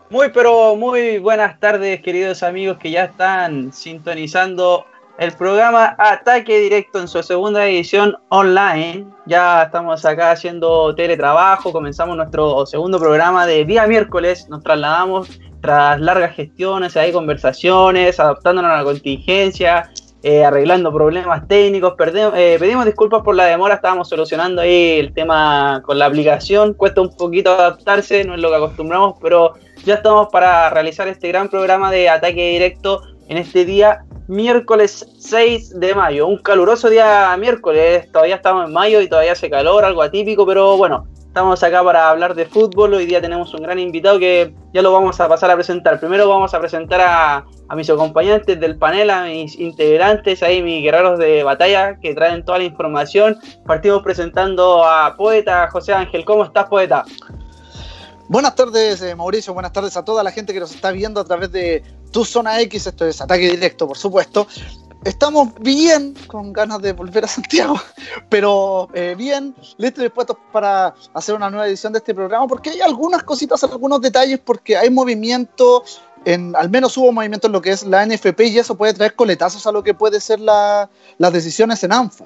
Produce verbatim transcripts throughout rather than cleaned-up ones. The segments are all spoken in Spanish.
Muy, pero muy buenas tardes, queridos amigos que ya están sintonizando el programa Ataque Directo en su segunda edición online. Ya estamos acá haciendo teletrabajo, comenzamos nuestro segundo programa de día miércoles, nos trasladamos tras largas gestiones, hay conversaciones, adaptándonos a la contingencia, eh, arreglando problemas técnicos. Perdemos, eh, pedimos disculpas por la demora, estábamos solucionando ahí el tema con la aplicación, cuesta un poquito adaptarse, no es lo que acostumbramos, pero ya estamos para realizar este gran programa de Ataque Directo en este día miércoles seis de mayo, un caluroso día miércoles, todavía estamos en mayo y todavía hace calor, algo atípico, pero bueno, estamos acá para hablar de fútbol. Hoy día tenemos un gran invitado que ya lo vamos a pasar a presentar. Primero vamos a presentar a, a mis acompañantes del panel, a mis integrantes, ahí mis guerreros de batalla que traen toda la información. Partimos presentando a Poeta José Ángel. ¿Cómo estás, Poeta? Buenas tardes, eh, Mauricio, buenas tardes a toda la gente que nos está viendo a través de Tu Zona X, esto es Ataque Directo, por supuesto. Estamos bien, con ganas de volver a Santiago, pero eh, bien, listos y dispuestos para hacer una nueva edición de este programa, porque hay algunas cositas, algunos detalles, porque hay movimiento, en, al menos hubo movimiento en lo que es la N F P, y eso puede traer coletazos a lo que puede ser la, las decisiones en ANFA.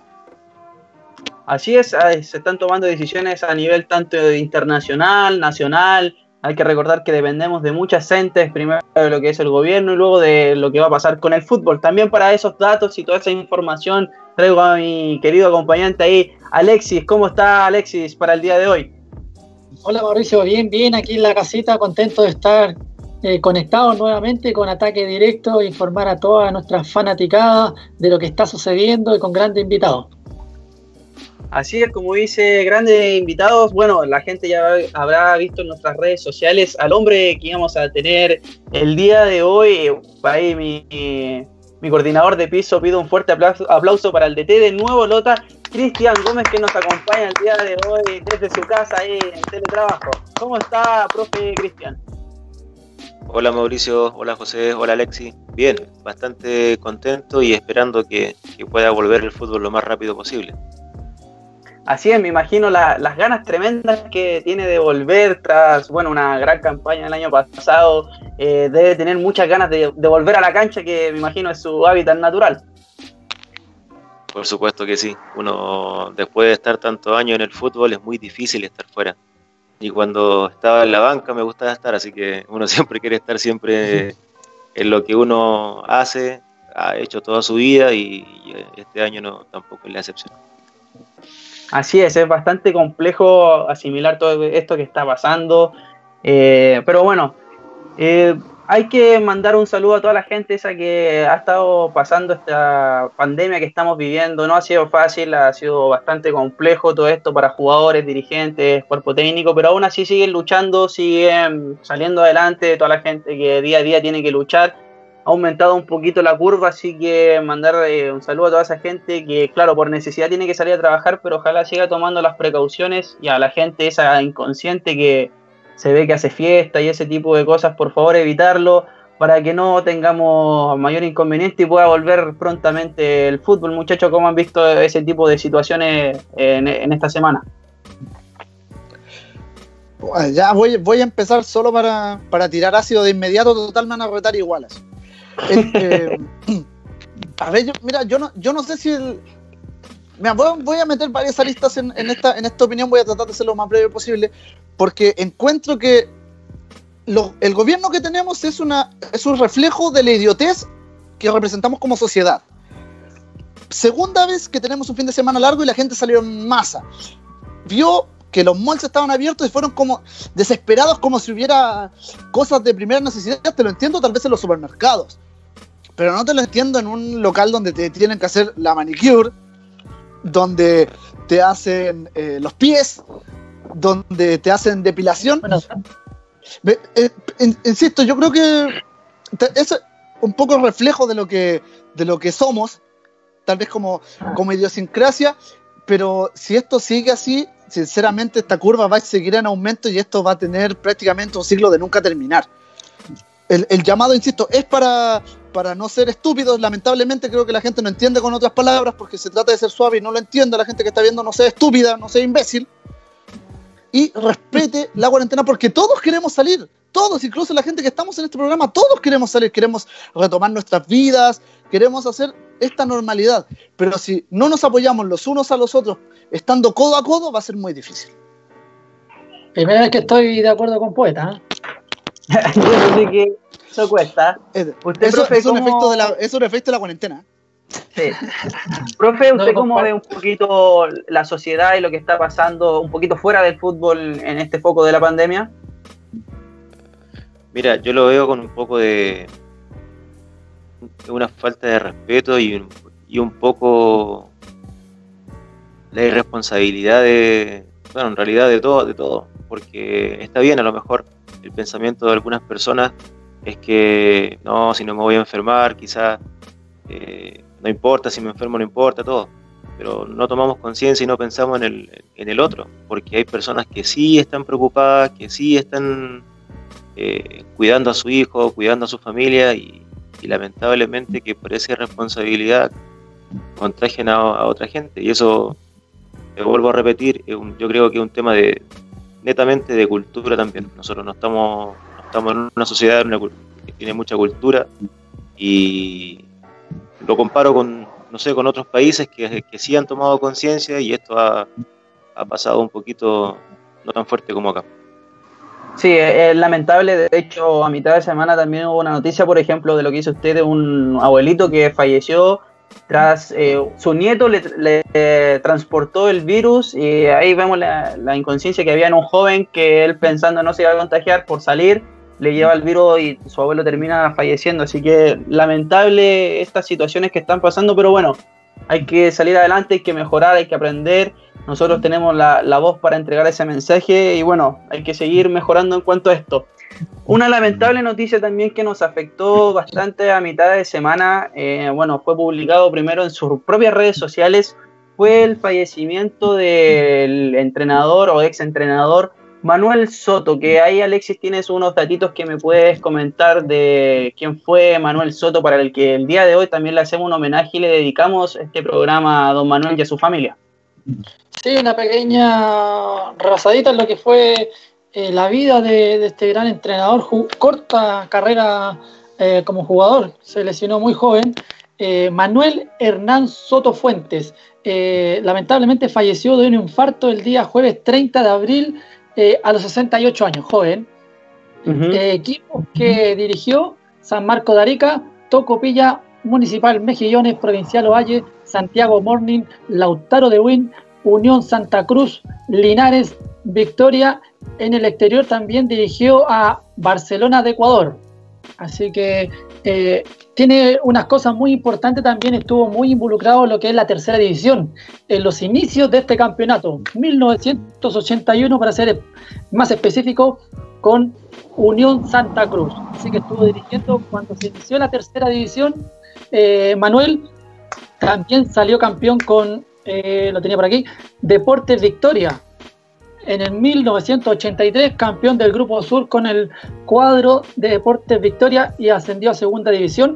Así es, se están tomando decisiones a nivel tanto internacional, nacional. Hay que recordar que dependemos de muchas entes, primero de lo que es el gobierno y luego de lo que va a pasar con el fútbol. También para esos datos y toda esa información traigo a mi querido acompañante ahí, Alexis. ¿Cómo está, Alexis, para el día de hoy? Hola, Mauricio, bien, bien, aquí en la casita, contento de estar eh, conectados nuevamente con Ataque Directo, informar a todas nuestras fanaticadas de lo que está sucediendo y con grandes invitados. Así es, como dice, grandes invitados. Bueno, la gente ya habrá visto en nuestras redes sociales al hombre que íbamos a tener el día de hoy. Ahí mi, mi, mi coordinador de piso, pido un fuerte aplauso, aplauso para el D T de Nuevo Lota, Cristian Gómez, que nos acompaña el día de hoy desde su casa ahí en teletrabajo. ¿Cómo está, profe Cristian? Hola Mauricio, hola José, hola Alexi. Bien, bastante contento y esperando que, que pueda volver el fútbol lo más rápido posible. Así es, me imagino la, las ganas tremendas que tiene de volver tras, bueno, una gran campaña el año pasado. Eh, debe tener muchas ganas de, de volver a la cancha, que me imagino es su hábitat natural. Por supuesto que sí. Uno, después de estar tantos años en el fútbol, es muy difícil estar fuera. Y cuando estaba en la banca me gustaba estar, así que uno siempre quiere estar siempre en lo que uno hace, ha hecho toda su vida y, y este año no tampoco es la excepción. Así es, es bastante complejo asimilar todo esto que está pasando, eh, pero bueno, eh, hay que mandar un saludo a toda la gente esa que ha estado pasando esta pandemia que estamos viviendo. No ha sido fácil, ha sido bastante complejo todo esto para jugadores, dirigentes, cuerpo técnico, pero aún así siguen luchando, siguen saliendo adelante, toda la gente que día a día tiene que luchar. Ha aumentado un poquito la curva, así que mandar eh, un saludo a toda esa gente que, claro, por necesidad tiene que salir a trabajar, pero ojalá siga tomando las precauciones, y a la gente esa inconsciente que se ve que hace fiesta y ese tipo de cosas, por favor evitarlo para que no tengamos mayor inconveniente y pueda volver prontamente el fútbol. Muchachos, ¿cómo han visto ese tipo de situaciones en, en esta semana? Bueno, ya voy, voy a empezar solo para, para tirar ácido de inmediato, total me van a retar iguales. El, eh, a ver, yo, mira, yo no, yo no sé si el, mira, voy, voy a meter varias aristas en, en, esta, en esta opinión, voy a tratar de ser lo más breve posible, porque encuentro que lo, el gobierno que tenemos es, una, es un reflejo de la idiotez que representamos como sociedad. Segunda vez que tenemos un fin de semana largo y la gente salió en masa, vio que los malls estaban abiertos y fueron como desesperados, como si hubiera cosas de primera necesidad. Te lo entiendo tal vez en los supermercados, pero no te lo entiendo en un local donde te tienen que hacer la manicure, donde te hacen eh, los pies, donde te hacen depilación. Bueno, eh, eh, insisto, yo creo que es un poco reflejo de lo que, de lo que somos, tal vez como, como idiosincrasia, pero si esto sigue así, sinceramente esta curva va a seguir en aumento y esto va a tener prácticamente un ciclo de nunca terminar. El, el llamado, insisto, es para, para no ser estúpidos. Lamentablemente creo que la gente no entiende con otras palabras, porque se trata de ser suave y no lo entiende. La gente que está viendo no sea estúpida, no sea imbécil. y respete la cuarentena, porque todos queremos salir, todos, incluso la gente que estamos en este programa, todos queremos salir, queremos retomar nuestras vidas, queremos hacer esta normalidad, pero si no nos apoyamos los unos a los otros, estando codo a codo, va a ser muy difícil. Primera vez que estoy de acuerdo con Poeta, ¿eh? Yo sé que eso cuesta. Usted, eso, profe, es, un ¿cómo... efecto de la, es un efecto de la cuarentena. Sí. Profe, ¿usted No, cómo ve un poquito la sociedad y lo que está pasando un poquito fuera del fútbol en este foco de la pandemia? Mira, yo lo veo con un poco de una falta de respeto y un, y un poco la irresponsabilidad de, bueno, en realidad de todo, de todo, porque está bien, a lo mejor el pensamiento de algunas personas es que no, si no me voy a enfermar, quizás eh, no importa, si me enfermo no importa, todo, pero no tomamos conciencia y no pensamos en el, en el otro, porque hay personas que sí están preocupadas, que sí están eh, cuidando a su hijo, cuidando a su familia y, y lamentablemente que por esa irresponsabilidad contagian a, a otra gente, y eso, te vuelvo a repetir, es un, yo creo que es un tema de netamente de cultura también. Nosotros no estamos, no estamos en una sociedad en una, que tiene mucha cultura, y lo comparo con, no sé, con otros países que, que sí han tomado conciencia, y esto ha, ha pasado un poquito no tan fuerte como acá. Sí, es lamentable. De hecho, a mitad de semana también hubo una noticia, por ejemplo, de lo que hizo usted, de un abuelito que falleció tras eh, su nieto le, le eh, transportó el virus, y ahí vemos la, la inconsciencia que había en un joven que él, pensando no se iba a contagiar, por salir le lleva el virus y su abuelo termina falleciendo. Así que lamentable estas situaciones que están pasando, pero bueno, hay que salir adelante, hay que mejorar, hay que aprender. Nosotros tenemos la, la voz para entregar ese mensaje, y bueno, hay que seguir mejorando en cuanto a esto. Una lamentable noticia también que nos afectó bastante a mitad de semana, eh, bueno, fue publicado primero en sus propias redes sociales, fue el fallecimiento del entrenador o ex entrenador Manuel Soto, que ahí, Alexis, tienes unos datitos que me puedes comentar de quién fue Manuel Soto, para el que el día de hoy también le hacemos un homenaje y le dedicamos este programa a don Manuel y a su familia. Sí, una pequeña repasadita en lo que fue eh, la vida de, de este gran entrenador. Ju- corta carrera eh, como jugador, se lesionó muy joven. Eh, Manuel Hernán Soto Fuentes, eh, lamentablemente falleció de un infarto el día jueves treinta de abril eh, a los sesenta y ocho años, joven. Uh-huh. Eh, equipos que dirigió: San Marco de Arica, Tocopilla, Municipal Mejillones, Provincial Ovalle, Santiago Morning, Lautaro de Win, Unión Santa Cruz, Linares, Victoria. En el exterior también dirigió a Barcelona de Ecuador. Así que eh, tiene unas cosas muy importantes. También estuvo muy involucrado en lo que es la tercera división, en los inicios de este campeonato, mil novecientos ochenta y uno para ser más específico, con Unión Santa Cruz. Así que estuvo dirigiendo cuando se inició la tercera división. eh, Manuel también salió campeón con, eh, lo tenía por aquí, Deportes Victoria. En el mil novecientos ochenta y tres, campeón del Grupo Sur con el cuadro de Deportes Victoria, y ascendió a segunda división.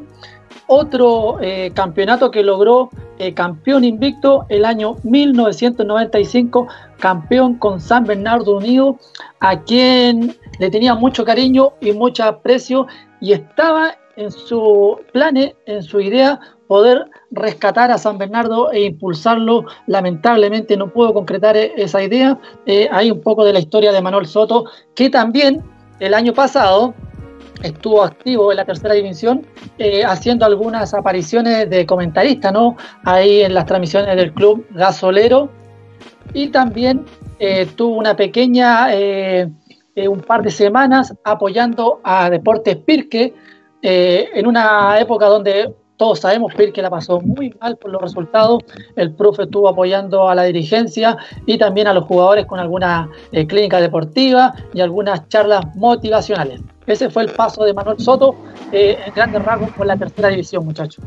Otro eh, campeonato que logró eh, campeón invicto el año mil novecientos noventa y cinco, campeón con San Bernardo Unido, a quien le tenía mucho cariño y mucho aprecio, y estaba en su planes, en su idea, poder rescatar a San Bernardo e impulsarlo. Lamentablemente no pudo concretar esa idea. Eh, hay un poco de la historia de Manuel Soto, que también el año pasado estuvo activo en la tercera división, eh, haciendo algunas apariciones de comentarista, ¿no? Ahí en las transmisiones del club gasolero, y también eh, tuvo una pequeña, eh, eh, un par de semanas apoyando a Deportes Pirque, eh, en una época donde todos sabemos Pirque la pasó muy mal por los resultados. El profe estuvo apoyando a la dirigencia y también a los jugadores con algunas eh, clínicas deportivas y algunas charlas motivacionales. Ese fue el paso de Manuel Soto, eh, en grandes rasgos, por la tercera división, muchachos.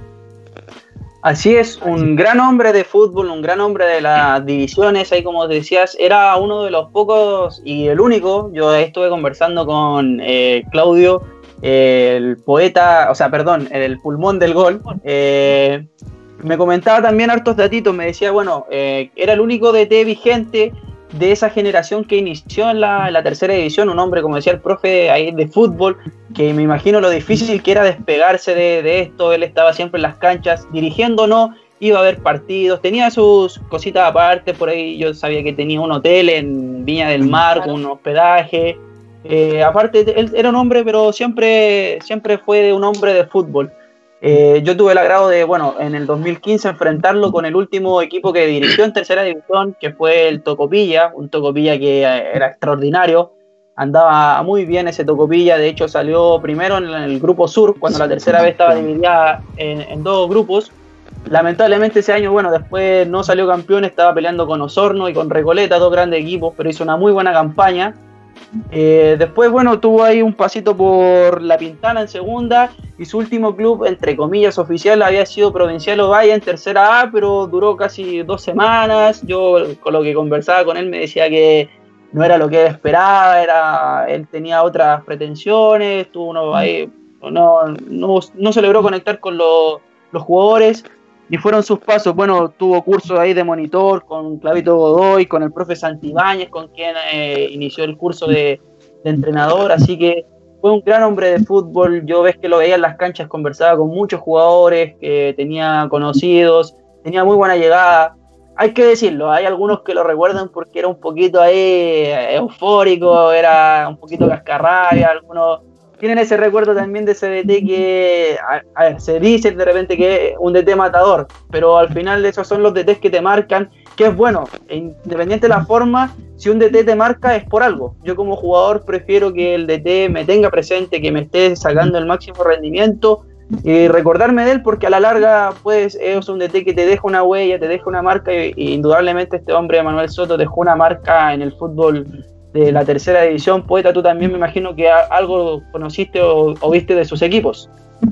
Así es, un gran hombre de fútbol, un gran hombre de las divisiones. Ahí, como decías, era uno de los pocos y el único. Yo estuve conversando con eh, Claudio, eh, el poeta, o sea, perdón, el pulmón del gol. Eh, me comentaba también hartos datitos, me decía, bueno, eh, era el único D T vigente de esa generación que inició en la, en la tercera división, un hombre, como decía el profe, ahí de fútbol, que me imagino lo difícil que era despegarse de, de esto. Él estaba siempre en las canchas, dirigiendo o no, iba a ver partidos, tenía sus cositas aparte, por ahí yo sabía que tenía un hotel en Viña del Mar, con un hospedaje, eh, aparte él era un hombre, pero siempre, siempre fue un hombre de fútbol. Eh, yo tuve el agrado de, bueno, en el dos mil quince enfrentarlo con el último equipo que dirigió en tercera división, que fue el Tocopilla, un Tocopilla que era extraordinario, andaba muy bien ese Tocopilla, de hecho salió primero en el grupo sur, cuando la tercera vez estaba dividida en, en dos grupos. Lamentablemente ese año, bueno, después no salió campeón, estaba peleando con Osorno y con Recoleta, dos grandes equipos, pero hizo una muy buena campaña. Eh, después, bueno, tuvo ahí un pasito por La Pintana en segunda, y su último club, entre comillas, oficial había sido Provincial Ovalle en tercera A, pero duró casi dos semanas. Yo, con lo que conversaba con él, me decía que no era lo que él esperaba, era, él tenía otras pretensiones, tuvo uno ahí, no, no, no se logró conectar con los, los jugadores. Y fueron sus pasos, bueno, tuvo cursos ahí de monitor con Clavito Godoy, con el profe Santibáñez, con quien eh, inició el curso de, de entrenador, así que fue un gran hombre de fútbol. Yo ves que lo veía en las canchas, conversaba con muchos jugadores, que tenía conocidos, tenía muy buena llegada. Hay que decirlo, hay algunos que lo recuerdan porque era un poquito ahí eufórico, era un poquito cascarrabia, algunos tienen ese recuerdo también de ese D T que, a, a ver, se dice de repente que es un D T matador, pero al final esos son los D Ts que te marcan, que es bueno, independiente de la forma, si un D T te marca es por algo. Yo como jugador prefiero que el D T me tenga presente, que me esté sacando el máximo rendimiento y recordarme de él, porque a la larga pues es un D T que te deja una huella, te deja una marca, y, y indudablemente este hombre, Manuel Soto, dejó una marca en el fútbol de la tercera división. Poeta, tú también me imagino que algo conociste o, o viste de sus equipos.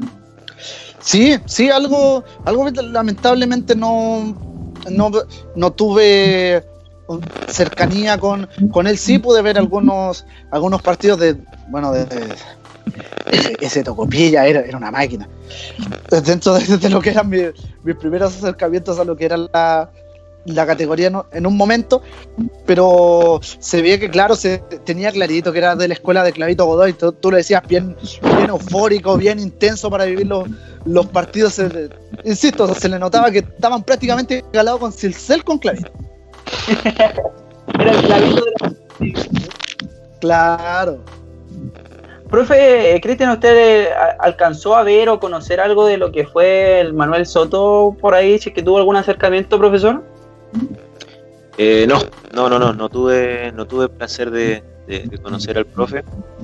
Sí, sí, algo, algo lamentablemente no, no, no tuve cercanía con, con él. Sí pude ver algunos, algunos partidos de, bueno, de, de ese, ese Tocopilla era, era una máquina. Dentro de, de lo que eran mis, mis primeros acercamientos a lo que era la la categoría no, en un momento, pero se veía que claro, se tenía clarito que era de la escuela de Clavito Godoy. Tú, tú lo decías, bien, bien eufórico, bien intenso para vivir los, los partidos. Se, insisto, se le notaba que estaban prácticamente calados con Silcel con Clavito. Era el Clavito de la... Claro. Profe, Cristian, ¿usted alcanzó a ver o conocer algo de lo que fue el Manuel Soto por ahí? Si es que tuvo algún acercamiento, profesor. Eh, no, no, no, no, no tuve, no tuve el placer de, de, de conocer al profe,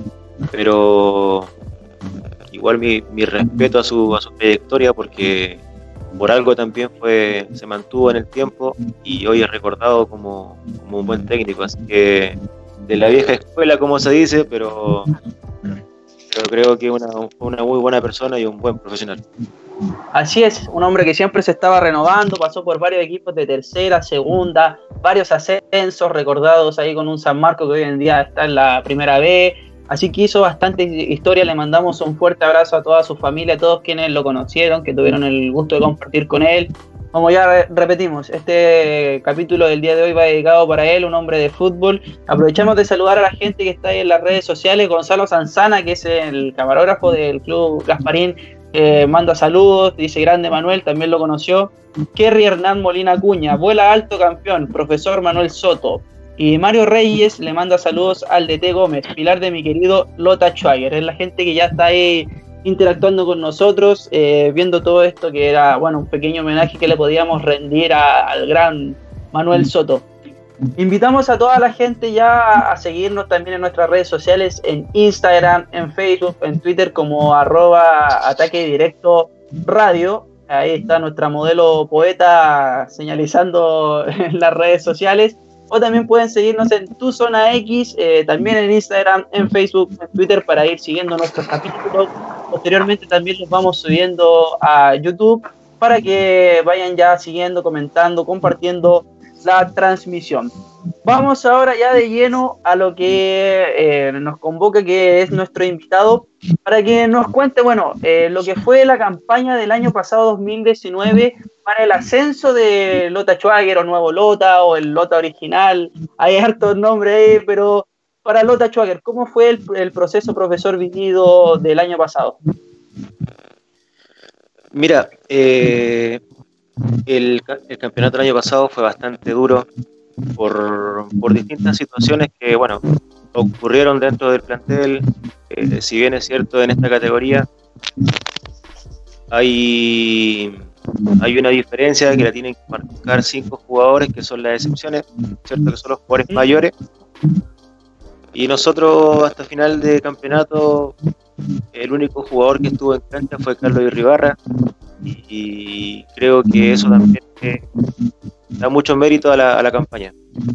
pero igual mi, mi respeto a su, a su trayectoria, porque por algo también fue, se mantuvo en el tiempo y hoy es recordado como, como un buen técnico, así que de la vieja escuela, como se dice, pero, pero creo que una, una muy buena persona y un buen profesional. Así es, un hombre que siempre se estaba renovando, pasó por varios equipos de tercera, segunda, varios ascensos recordados ahí con un San Marcos que hoy en día está en la primera B, así que hizo bastante historia. Le mandamos un fuerte abrazo a toda su familia, a todos quienes lo conocieron, que tuvieron el gusto de compartir con él. Como ya re- repetimos, este capítulo del día de hoy va dedicado para él, un hombre de fútbol. Aprovechamos de saludar a la gente que está ahí en las redes sociales. Gonzalo Sanzana, que es el camarógrafo del Club Gasparín, Eh, manda saludos, dice grande Manuel, también lo conoció. Kerry Hernán Molina Acuña, vuela alto campeón, profesor Manuel Soto. Y Mario Reyes le manda saludos al D T Gómez, pilar de mi querido Lota Schwager. Es la gente que ya está ahí interactuando con nosotros, eh, viendo todo esto, que era, bueno, un pequeño homenaje que le podíamos rendir a, al gran Manuel Soto. Invitamos a toda la gente ya a seguirnos también en nuestras redes sociales, en Instagram, en Facebook, en Twitter como arroba ataque directo radio. Ahí está nuestra modelo Poeta señalizando en las redes sociales. O también pueden seguirnos en Tu Zona X, eh, también en Instagram, en Facebook, en Twitter, para ir siguiendo nuestros capítulos. Posteriormente también los vamos subiendo a YouTube para que vayan ya siguiendo, comentando, compartiendo la transmisión. vamos ahora ya de lleno a lo que eh, nos convoca, que es nuestro invitado, para que nos cuente, bueno, eh, lo que fue la campaña del año pasado, dos mil diecinueve, para el ascenso de Lota Schwager, o Nuevo Lota, o el Lota original. Hay hartos nombres ahí, pero para Lota Schwager, ¿cómo fue el, el proceso, profesor, vivido del año pasado? Mira, eh, el, el campeonato del año pasado fue bastante duro por, por distintas situaciones que, bueno, ocurrieron dentro del plantel. Eh, si bien es cierto, en esta categoría hay, hay una diferencia que la tienen que marcar cinco jugadores que son las excepciones, cierto, que son los jugadores mayores, y nosotros hasta final de campeonato el único jugador que estuvo en cancha fue Carlos Irribarra, y, y creo que eso también eh, da mucho mérito a la, a la campaña.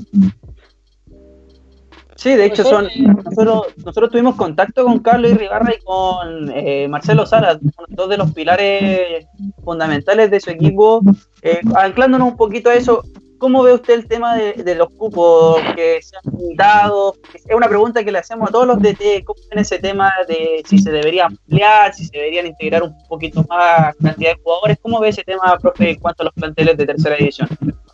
Sí, de hecho son nosotros, nosotros tuvimos contacto con Carlos Irribarra y con eh, Marcelo Salas, dos de los pilares fundamentales de su equipo. Eh, anclándonos un poquito a eso, ¿cómo ve usted el tema de, de los cupos que se han limitado? Es una pregunta que le hacemos a todos los D T. ¿Cómo ven ese tema de si se debería ampliar, si se deberían integrar un poquito más cantidad de jugadores? ¿Cómo ve ese tema, profe, en cuanto a los planteles de tercera división?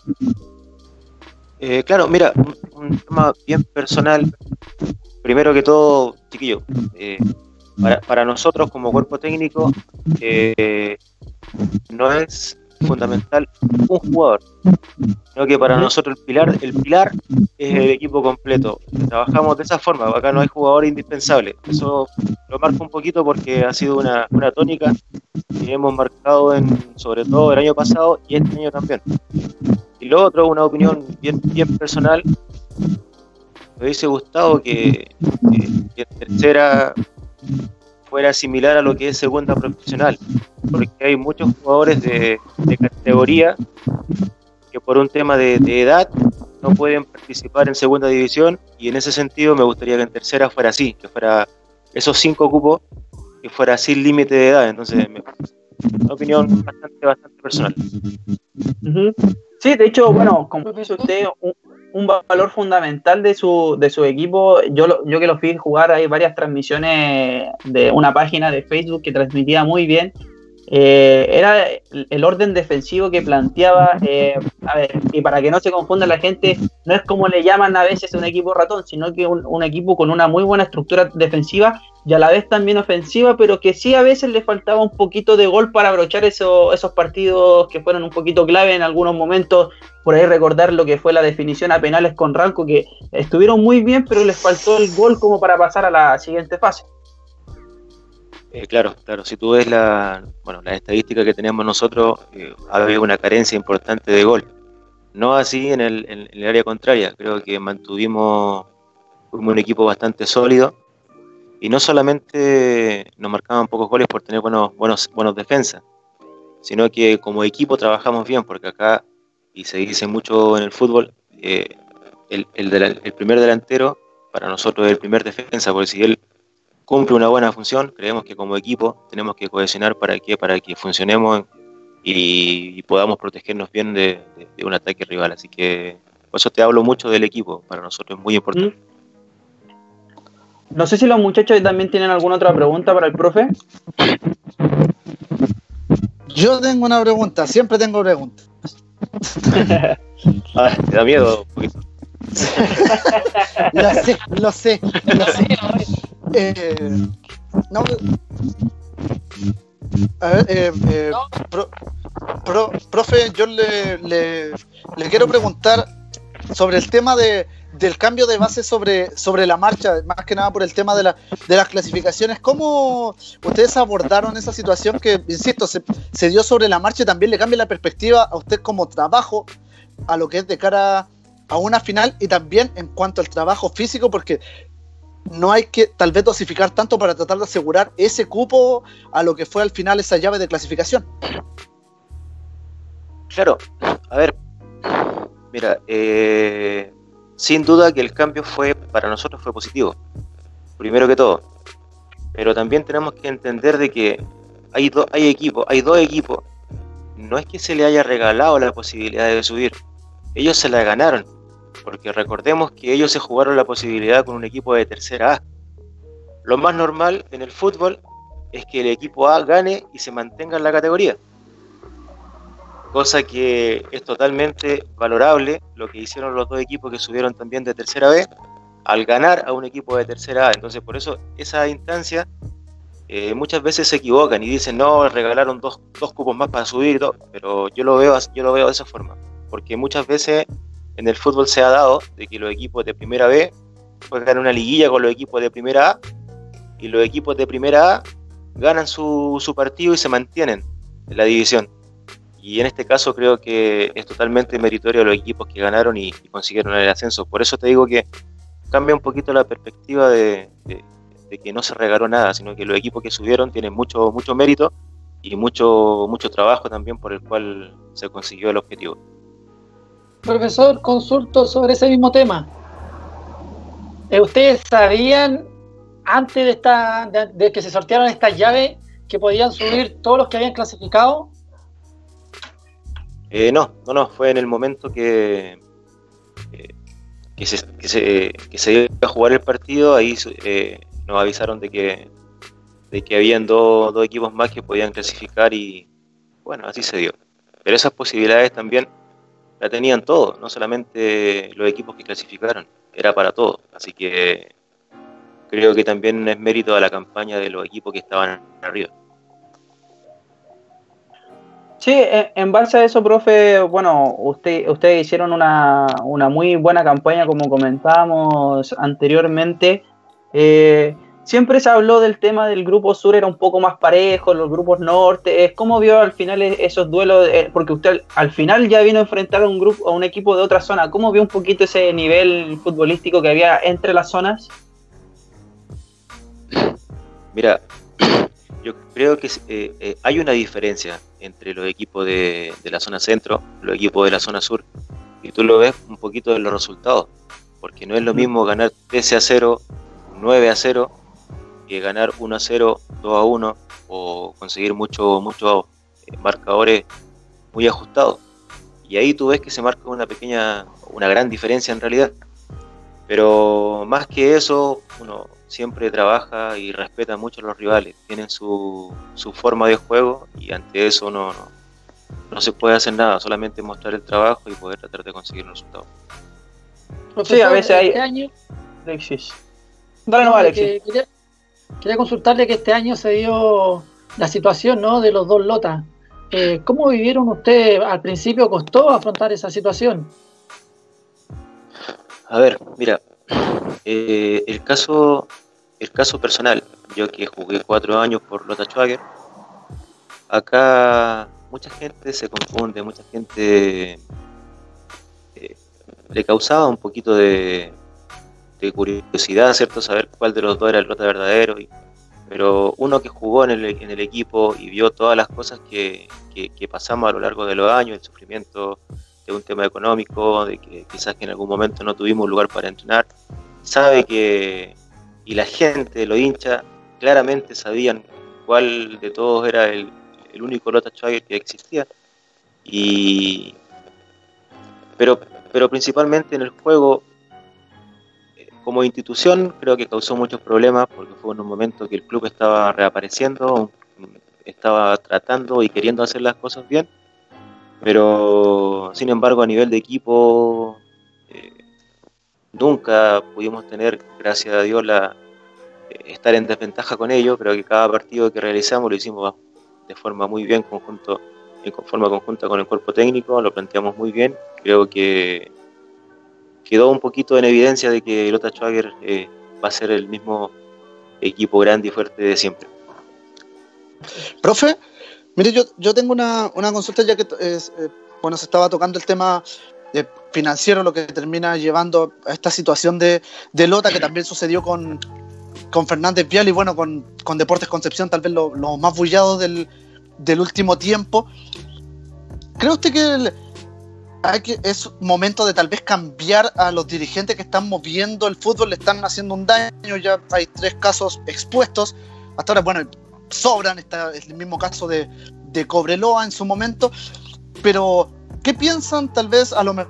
Eh, claro, mira, un, un tema bien personal. Primero que todo, chiquillo, eh, para, para nosotros como cuerpo técnico eh, no es fundamental un jugador, sino que para nosotros el pilar, el pilar es el equipo completo. Trabajamos de esa forma, acá no hay jugador indispensable. Eso lo marco un poquito porque ha sido una, una tónica que hemos marcado en, sobre todo el año pasado y este año también. Y lo otro, una opinión bien, bien personal, me hubiese gustado que, que, que tercera fuera similar a lo que es segunda profesional, porque hay muchos jugadores de, de categoría que por un tema de, de edad no pueden participar en segunda división, y en ese sentido me gustaría que en tercera fuera así, que fuera esos cinco cupos, que fuera sin límite de edad. Entonces, me, una opinión bastante, bastante personal. Uh-huh. Sí, de hecho, bueno, como dice usted, un, un valor fundamental de su, de su equipo, yo, lo, yo que lo fui jugar, hay varias transmisiones de una página de Facebook que transmitía muy bien, eh, era el, el orden defensivo que planteaba. eh, a ver, y para que no se confunda la gente, no es como le llaman a veces un equipo ratón, sino que un, un equipo con una muy buena estructura defensiva y a la vez también ofensiva, pero que sí a veces le faltaba un poquito de gol para abrochar eso, esos partidos que fueron un poquito clave en algunos momentos. Por ahí recordar lo que fue la definición a penales con Ranco, que estuvieron muy bien, pero les faltó el gol como para pasar a la siguiente fase. Eh, claro, claro, si tú ves la, bueno, la estadística que teníamos nosotros, eh, había una carencia importante de gol. No así en el, en el área contraria. Creo que mantuvimos un equipo bastante sólido, y no solamente nos marcaban pocos goles por tener buenos, buenos, buenos defensas, sino que como equipo trabajamos bien, porque acá, y se dice mucho en el fútbol, eh, el, el, del, el primer delantero para nosotros es el primer defensa, porque si él cumple una buena función, creemos que como equipo tenemos que cohesionar para que, para que funcionemos y, y podamos protegernos bien de, de, de un ataque rival. Así que por eso te hablo mucho del equipo, para nosotros es muy importante. ¿Mm? No sé si los muchachos también tienen alguna otra pregunta para el profe. Yo tengo una pregunta, siempre tengo preguntas. Ah, ¿te da miedo un poquito? Lo sé, lo sé, lo sé. Eh, no, a ver, eh, eh, pro, pro, profe, yo le, le, le quiero preguntar sobre el tema de, del cambio de base sobre, sobre la marcha, más que nada por el tema de, la, de las clasificaciones. ¿Cómo ustedes abordaron esa situación que, insisto, se, se dio sobre la marcha y también le cambia la perspectiva a usted como trabajo a lo que es de cara a una final, y también en cuanto al trabajo físico, porque no hay que tal vez dosificar tanto para tratar de asegurar ese cupo a lo que fue al final esa llave de clasificación? Claro, a ver, mira, eh, sin duda que el cambio fue, para nosotros fue positivo, primero que todo, pero también tenemos que entender de que hay, do, hay equipos, hay dos equipos, no es que se le haya regalado la posibilidad de subir, ellos se la ganaron. porque recordemos que ellos se jugaron la posibilidad con un equipo de tercera A. Lo más normal en el fútbol es que el equipo A gane y se mantenga en la categoría, cosa que es totalmente valorable lo que hicieron los dos equipos que subieron también de tercera B al ganar a un equipo de tercera A. Entonces por eso esa instancia eh, muchas veces se equivocan y dicen no, regalaron dos, dos cupos más para subir y todo, pero yo lo veo yo lo veo de esa forma, porque muchas veces en el fútbol se ha dado de que los equipos de primera B juegan una liguilla con los equipos de primera A y los equipos de primera A ganan su, su partido y se mantienen en la división. Y en este caso creo que es totalmente meritorio a los equipos que ganaron y, y consiguieron el ascenso. Por eso te digo que cambia un poquito la perspectiva de, de, de que no se regaló nada, sino que los equipos que subieron tienen mucho, mucho mérito y mucho, mucho trabajo también por el cual se consiguió el objetivo. Profesor, consulto sobre ese mismo tema. ¿Ustedes sabían antes de, esta, de, de que se sortearon estas llaves que podían subir todos los que habían clasificado? Eh, no, no, no, fue en el momento que, eh, que, se, que, se, que se iba a jugar el partido, ahí eh, nos avisaron de que, de que habían dos, dos equipos más que podían clasificar y bueno, así se dio. Pero esas posibilidades también la tenían todos, no solamente los equipos que clasificaron, era para todos, así que creo que también es mérito de la campaña de los equipos que estaban arriba. Sí, en base a eso, profe, bueno, usted, ustedes hicieron una, una muy buena campaña, como comentábamos anteriormente. Eh, siempre se habló del tema del grupo sur, era un poco más parejo, los grupos norte. ¿Cómo vio al final esos duelos? Eh, porque usted al final ya vino a enfrentar a un grupo, a un equipo de otra zona. ¿Cómo vio un poquito ese nivel futbolístico que había entre las zonas? Mira, yo creo que eh, eh, hay una diferencia entre los equipos de, de la zona centro, los equipos de la zona sur, y tú lo ves un poquito en los resultados, porque no es lo mismo ganar trece a cero, nueve a cero, que ganar uno a cero, dos a uno, o conseguir muchos mucho, eh, marcadores muy ajustados. Y ahí tú ves que se marca una pequeña, una gran diferencia en realidad. Pero más que eso, uno siempre trabaja y respeta mucho a los rivales, tienen su, su forma de juego y ante eso no, no, no se puede hacer nada, solamente mostrar el trabajo y poder tratar de conseguir los resultados. Profesor, sí, a veces hay... Este año... Alexis. Dale no, Alexis. Quería, quería consultarle que este año se dio la situación, ¿no?, de los dos lotas. Eh, ¿Cómo vivieron ustedes? ¿Al principio costó afrontar esa situación? A ver, mira, eh, el caso el caso personal, yo que jugué cuatro años por Lota Schwager, acá mucha gente se confunde, mucha gente eh, le causaba un poquito de, de curiosidad, ¿cierto?, saber cuál de los dos era el Lota verdadero, y, pero uno que jugó en el, en el equipo y vio todas las cosas que, que, que pasamos a lo largo de los años, el sufrimiento de un tema económico, de que quizás que en algún momento no tuvimos un lugar para entrenar, sabe que, y la gente, los hinchas, claramente sabían cuál de todos era el, el único Lota Schwager que existía, y pero, pero principalmente en el juego, como institución, creo que causó muchos problemas, porque fue en un momento que el club estaba reapareciendo, estaba tratando y queriendo hacer las cosas bien, pero sin embargo a nivel de equipo eh, nunca pudimos tener, gracias a Dios, la, eh, estar en desventaja con ellos. Creo que cada partido que realizamos lo hicimos de forma muy bien, conjunto, en forma conjunta con el cuerpo técnico, lo planteamos muy bien. Creo que quedó un poquito en evidencia de que Lota Schwager eh, va a ser el mismo equipo grande y fuerte de siempre. Profe, mire, yo, yo tengo una, una consulta, ya que es, eh, bueno, se estaba tocando el tema eh, financiero, lo que termina llevando a esta situación de, de Lota, que también sucedió con, con Fernández Vial y bueno, con, con Deportes Concepción, tal vez los lo más bullados del, del último tiempo. ¿Cree usted que, el, hay que es momento de tal vez cambiar a los dirigentes que están moviendo el fútbol, le están haciendo un daño? Ya hay tres casos expuestos, hasta ahora, bueno, sobran, está el mismo caso de, de Cobreloa en su momento, pero ¿qué piensan tal vez a lo mejor?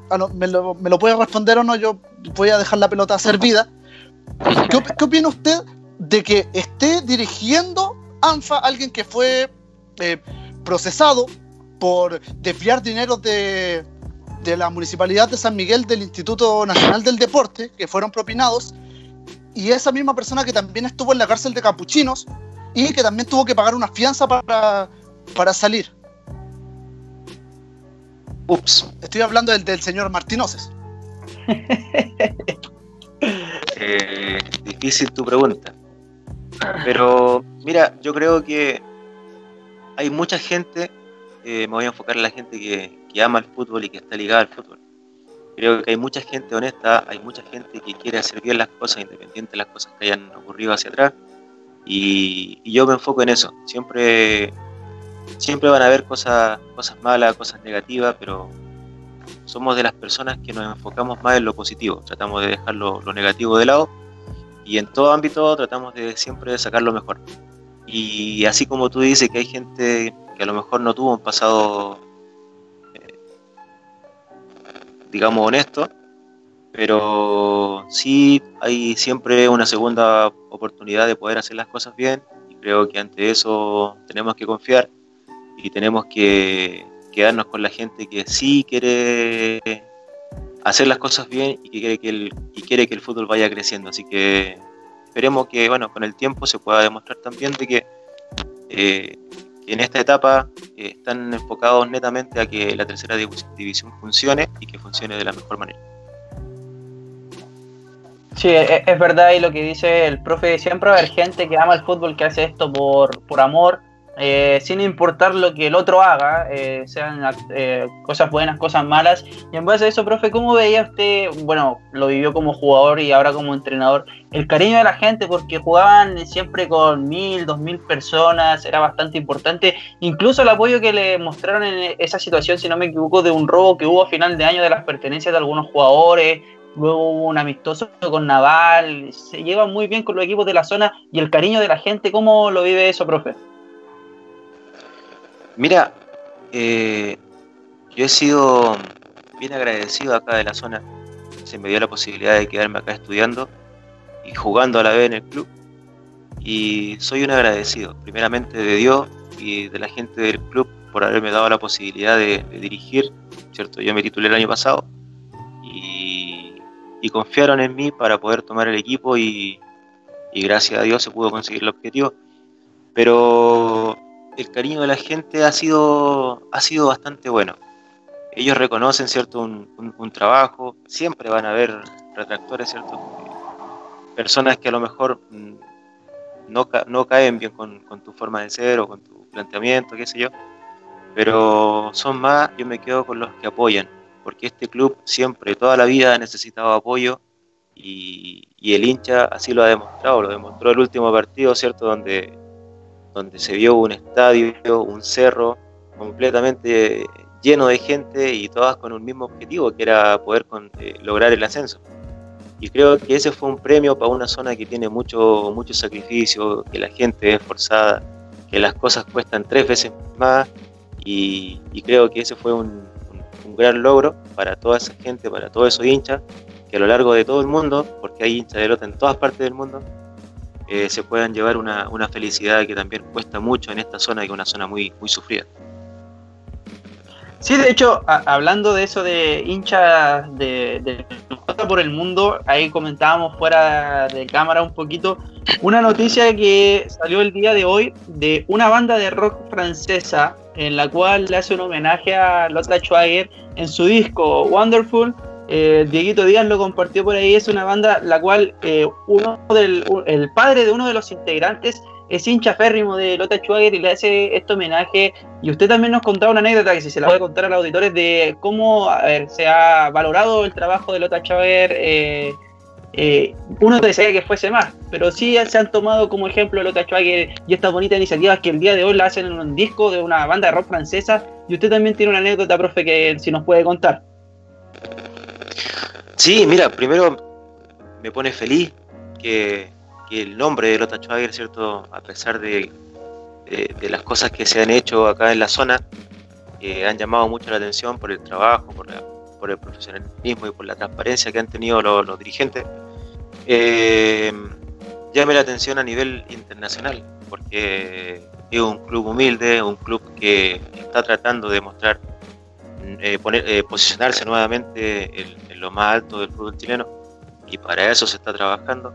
ah, no, me, lo, me lo puede responder o no, yo voy a dejar la pelota servida. ¿Qué, op- ¿Qué opina usted de que esté dirigiendo ANFA alguien que fue eh, procesado por desviar dinero de, de la Municipalidad de San Miguel del Instituto Nacional del Deporte, que fueron propinados, y esa misma persona que también estuvo en la cárcel de Capuchinos y que también tuvo que pagar una fianza para, para salir? Ups. Estoy hablando del, del señor Martínez. Eh, difícil tu pregunta. Pero mira, yo creo que hay mucha gente, eh, me voy a enfocar en la gente que, que ama el fútbol y que está ligada al fútbol. Creo que hay mucha gente honesta, hay mucha gente que quiere hacer bien las cosas, independiente de las cosas que hayan ocurrido hacia atrás. Y, y yo me enfoco en eso. Siempre, siempre van a haber cosas, cosas malas, cosas negativas, pero somos de las personas que nos enfocamos más en lo positivo. Tratamos de dejar lo, lo negativo de lado y en todo ámbito tratamos de siempre sacar lo mejor. Y así como tú dices que hay gente que a lo mejor no tuvo un pasado, eh, digamos, honesto, pero sí hay siempre una segunda oportunidad de poder hacer las cosas bien, y creo que ante eso tenemos que confiar y tenemos que quedarnos con la gente que sí quiere hacer las cosas bien y que quiere que el, y quiere que el fútbol vaya creciendo. Así que esperemos que, bueno, con el tiempo se pueda demostrar también de que, eh, que en esta etapa eh, están enfocados netamente a que la tercera división funcione y que funcione de la mejor manera. Sí, es, es verdad, y lo que dice el profe, siempre va a haber gente que ama el fútbol, que hace esto por, por amor, eh, sin importar lo que el otro haga, eh, sean eh, cosas buenas, cosas malas. Y en base a eso, profe, ¿cómo veía usted, bueno, lo vivió como jugador y ahora como entrenador, el cariño de la gente? Porque jugaban siempre con mil, dos mil personas, era bastante importante, incluso el apoyo que le mostraron en esa situación, si no me equivoco, de un robo que hubo a final de año de las pertenencias de algunos jugadores. Luego hubo un amistoso con Naval, se lleva muy bien con los equipos de la zona, y el cariño de la gente, ¿cómo lo vive eso, profe? Mira, eh, yo he sido bien agradecido acá de la zona. Se me dio la posibilidad de quedarme acá estudiando y jugando a la vez en el club, y soy un agradecido primeramente de Dios y de la gente del club por haberme dado la posibilidad de, de dirigir, ¿cierto? Yo me titulé el año pasado y, y confiaron en mí para poder tomar el equipo, y, y gracias a Dios se pudo conseguir el objetivo. Pero el cariño de la gente ha sido, ha sido bastante bueno. Ellos reconocen, ¿cierto?, un, un, un trabajo. Siempre van a haber retractores, ¿cierto?, personas que a lo mejor no, no caen bien con, con tu forma de ser o con tu planteamiento, qué sé yo, pero son más. Yo me quedo con los que apoyan, porque este club siempre, toda la vida ha necesitado apoyo, y, y el hincha así lo ha demostrado. Lo demostró el último partido, ¿cierto?, donde donde se vio un estadio, un cerro completamente lleno de gente y todas con un mismo objetivo, que era poder con, eh, lograr el ascenso. Y creo que ese fue un premio para una zona que tiene mucho, mucho sacrificio, que la gente es esforzada, que las cosas cuestan tres veces más, y, y creo que ese fue un, un, un gran logro para toda esa gente, para todos esos hinchas, que a lo largo de todo el mundo, porque hay hinchas de Lota en todas partes del mundo, Eh, se puedan llevar una, una felicidad que también cuesta mucho en esta zona, que es una zona muy, muy sufrida. Sí, de hecho, a, hablando de eso de hinchas de, de por el mundo, ahí comentábamos fuera de cámara un poquito una noticia que salió el día de hoy de una banda de rock francesa en la cual le hace un homenaje a Lothar Schwager en su disco Wonderful. Eh, Dieguito Díaz lo compartió por ahí. Es una banda la cual eh, uno del, el padre de uno de los integrantes es hincha férrimo de Lothar Schwager y le hace este homenaje. Y usted también nos contaba una anécdota que si se la puede contar a los auditores de cómo, a ver, se ha valorado el trabajo de Lothar Schwager. Eh, eh, uno desea que fuese más, pero sí se han tomado como ejemplo Lothar Schwager y estas bonitas iniciativas que el día de hoy la hacen en un disco de una banda de rock francesa. Y usted también tiene una anécdota, profe, que si nos puede contar. Sí, mira, primero me pone feliz que, que el nombre de Lothar Schwager, ¿cierto?, a pesar de, de, de las cosas que se han hecho acá en la zona, que han llamado mucho la atención por el trabajo, por la, por el profesionalismo y por la transparencia que han tenido los, los dirigentes, eh, llame la atención a nivel internacional, porque es un club humilde, un club que está tratando de mostrar, eh, poner, eh, posicionarse nuevamente en, en lo más alto del fútbol chileno, y para eso se está trabajando.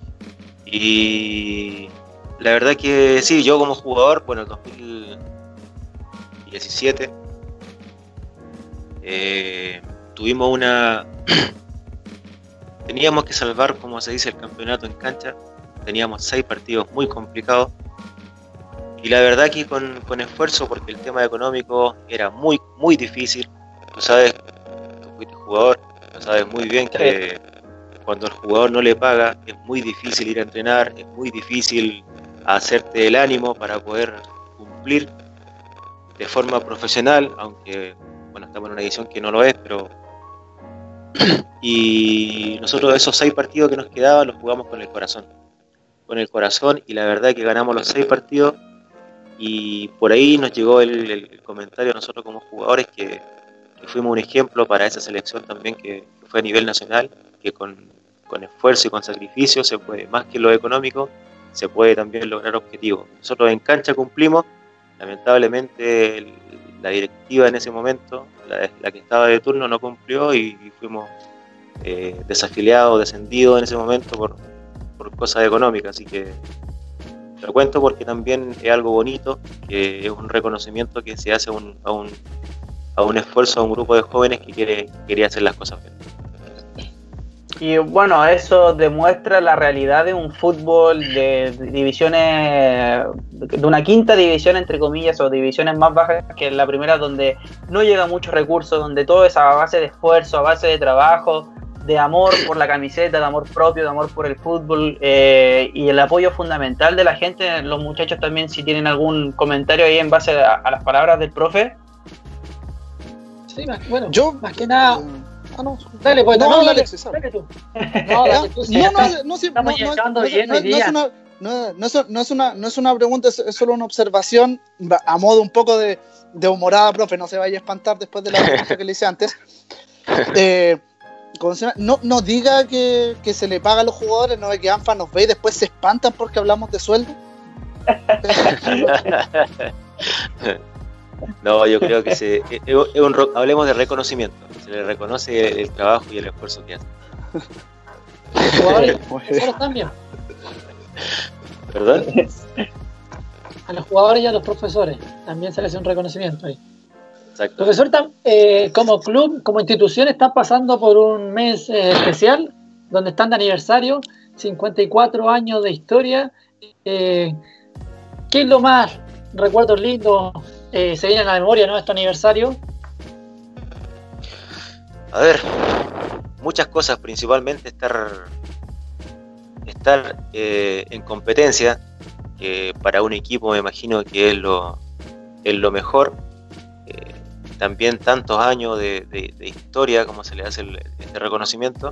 Y la verdad que sí, yo como jugador, bueno, el dos mil diecisiete eh, tuvimos una teníamos que salvar, como se dice, el campeonato en cancha. Teníamos seis partidos muy complicados y la verdad que con, con esfuerzo, porque el tema económico era muy muy difícil. Tú sabes, tú fuiste jugador, tú sabes muy bien que cuando el jugador no le paga es muy difícil ir a entrenar, es muy difícil hacerte el ánimo para poder cumplir de forma profesional, aunque bueno, estamos en una edición que no lo es, pero y nosotros esos seis partidos que nos quedaban los jugamos con el corazón con el corazón y la verdad que ganamos los seis partidos. Y por ahí nos llegó el, el, el comentario a nosotros como jugadores que, que fuimos un ejemplo para esa selección también, que, que fue a nivel nacional, que con, con esfuerzo y con sacrificio se puede, más que lo económico, se puede también lograr objetivos. Nosotros en cancha cumplimos, lamentablemente el, la directiva en ese momento, la, la que estaba de turno, no cumplió y, y fuimos eh, desafiliados, descendidos en ese momento por, por cosas económicas, así que lo cuento porque también es algo bonito, que es un reconocimiento que se hace a un, a un, a un esfuerzo, a un grupo de jóvenes que quiere quería hacer las cosas bien. Y bueno, eso demuestra la realidad de un fútbol de divisiones, de una quinta división entre comillas, o divisiones más bajas que la primera, donde no llega muchos recursos, donde todo es a base de esfuerzo, a base de trabajo, de amor por la camiseta, de amor propio, de amor por el fútbol, eh, y el apoyo fundamental de la gente. Los muchachos también, si tienen algún comentario ahí en base a, a las palabras del profe. Sí, más, bueno, yo más que nada. Ah, no. Dale, pues, no, no, dale, dale, dale, dale tú. No, dale tú, sí, no, no, no, no, estamos no, llegando no, bien no, hoy no, día. es una, no, no, es, no, es una, no es una pregunta, es, es solo una observación a modo un poco de, de humorada, profe, no se vaya a espantar después de la pregunta que le hice antes. Eh, no, no diga que, que se le paga a los jugadores, no ve que ANFA nos ve y después se espantan porque hablamos de sueldo. No, yo creo que se, es, es un, hablemos de reconocimiento. Se le reconoce el, el trabajo y el esfuerzo que hacen. Los jugadores, nosotros también. ¿Perdón? A los jugadores y a los profesores también se les hace un reconocimiento ahí. Exacto. Profesor, eh, como club, como institución, están pasando por un mes eh, especial, donde están de aniversario, cincuenta y cuatro años de historia. Eh, ¿Qué es lo más, recuerdos lindos, eh, se vienen a la memoria, ¿no?, este aniversario? A ver, muchas cosas, principalmente estar, estar eh, en competencia, que para un equipo me imagino que es lo, es lo mejor. Eh, también tantos años de, de, de historia, como se le hace el, este reconocimiento,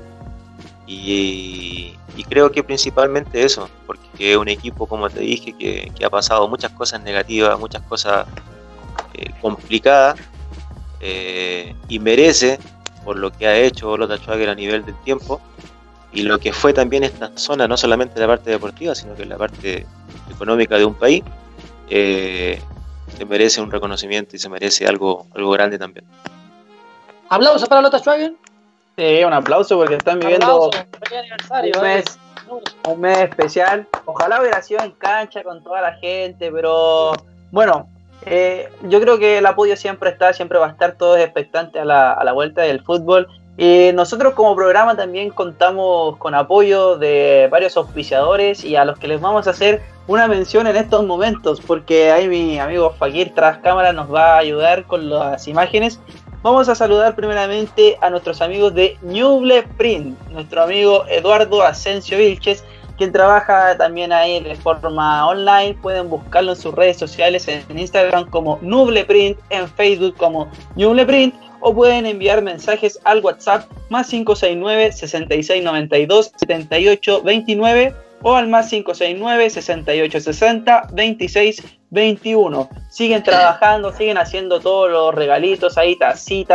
y, y creo que principalmente eso, porque es un equipo, como te dije, que, que ha pasado muchas cosas negativas, muchas cosas eh, complicadas, eh, y merece, por lo que ha hecho Lota Schwager a nivel del tiempo, y lo que fue también esta zona, no solamente la parte deportiva, sino que la parte económica de un país, eh, se merece un reconocimiento y se merece algo, algo grande también. ¿Aplausos para Lota Schwager? Sí, un aplauso porque están viviendo un mes, un mes especial. Ojalá hubiera sido en cancha con toda la gente, pero bueno, eh, yo creo que el apoyo siempre está, siempre va a estar, todos expectantes a la, a la vuelta del fútbol. Y nosotros como programa también contamos con apoyo de varios auspiciadores y a los que les vamos a hacer una mención en estos momentos, porque ahí mi amigo Fakir tras cámara nos va a ayudar con las imágenes. Vamos a saludar primeramente a nuestros amigos de Ñuble Print, nuestro amigo Eduardo Asensio Vilches, quien trabaja también ahí de forma online. Pueden buscarlo en sus redes sociales, en Instagram como Ñuble Print, en Facebook como Ñuble Print, o pueden enviar mensajes al WhatsApp más cinco seis nueve, seis seis nueve dos, siete ocho dos nueve o al más cinco seis nueve, seis ocho seis cero, veintiséis veintiuno. Siguen trabajando, siguen haciendo todos los regalitos ahí, tacitas,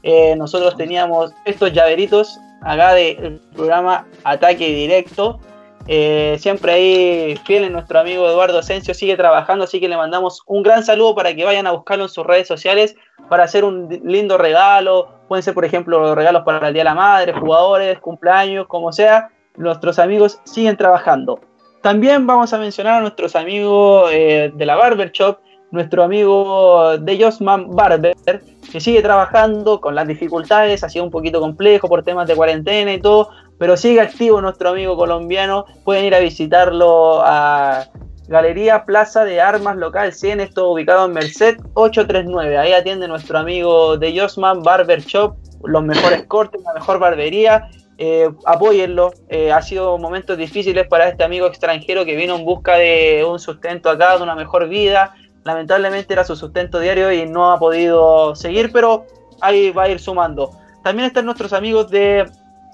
eh, nosotros teníamos estos llaveritos acá del programa Ataque Directo. Eh, siempre ahí fiel en nuestro amigo Eduardo Asensio, sigue trabajando, así que le mandamos un gran saludo para que vayan a buscarlo en sus redes sociales para hacer un lindo regalo. Pueden ser, por ejemplo, regalos para el Día de la Madre, jugadores, cumpleaños, como sea. Nuestros amigos siguen trabajando. También vamos a mencionar a nuestros amigos eh, de la Barber Shop, nuestro amigo de Josman Barber, que sigue trabajando con las dificultades, ha sido un poquito complejo por temas de cuarentena y todo, pero sigue activo nuestro amigo colombiano. Pueden ir a visitarlo a Galería Plaza de Armas Local cien, esto ubicado en Merced ochocientos treinta y nueve. Ahí atiende nuestro amigo de Josman Barber Shop, los mejores cortes, la mejor barbería. Eh, apóyenlo, eh, ha sido momentos difíciles para este amigo extranjero que vino en busca de un sustento acá, de una mejor vida. Lamentablemente era su sustento diario y no ha podido seguir, pero ahí va a ir sumando. También están nuestros amigos de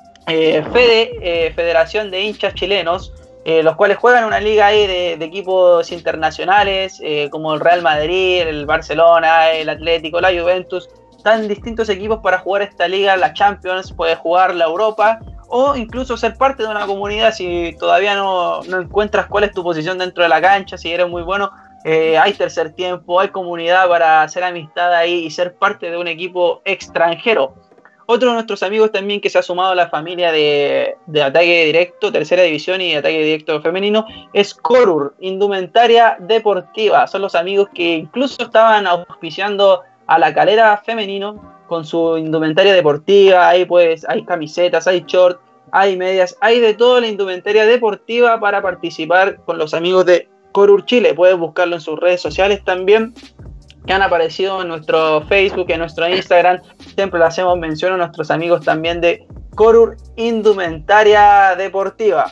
eh, Fede, eh, Federación de Hinchas Chilenos, eh, los cuales juegan una liga ahí de, de equipos internacionales, eh, como el Real Madrid, el Barcelona, el Atlético, la Juventus. Están distintos equipos para jugar esta liga, la Champions, puedes jugar la Europa o incluso ser parte de una comunidad si todavía no, no encuentras cuál es tu posición dentro de la cancha, si eres muy bueno, eh, hay tercer tiempo, hay comunidad para hacer amistad ahí y ser parte de un equipo extranjero. Otro de nuestros amigos también que se ha sumado a la familia de, de Ataque Directo, Tercera División y Ataque Directo Femenino, es Corur, Indumentaria Deportiva. Son los amigos que incluso estaban auspiciando a la Calera Femenino con su indumentaria deportiva. Ahí pues hay camisetas, hay shorts, hay medias, hay de todo la indumentaria deportiva para participar con los amigos de Corur Chile. Puedes buscarlo en sus redes sociales también, que han aparecido en nuestro Facebook, en nuestro Instagram. Siempre le hacemos mención a nuestros amigos también de Corur Indumentaria Deportiva.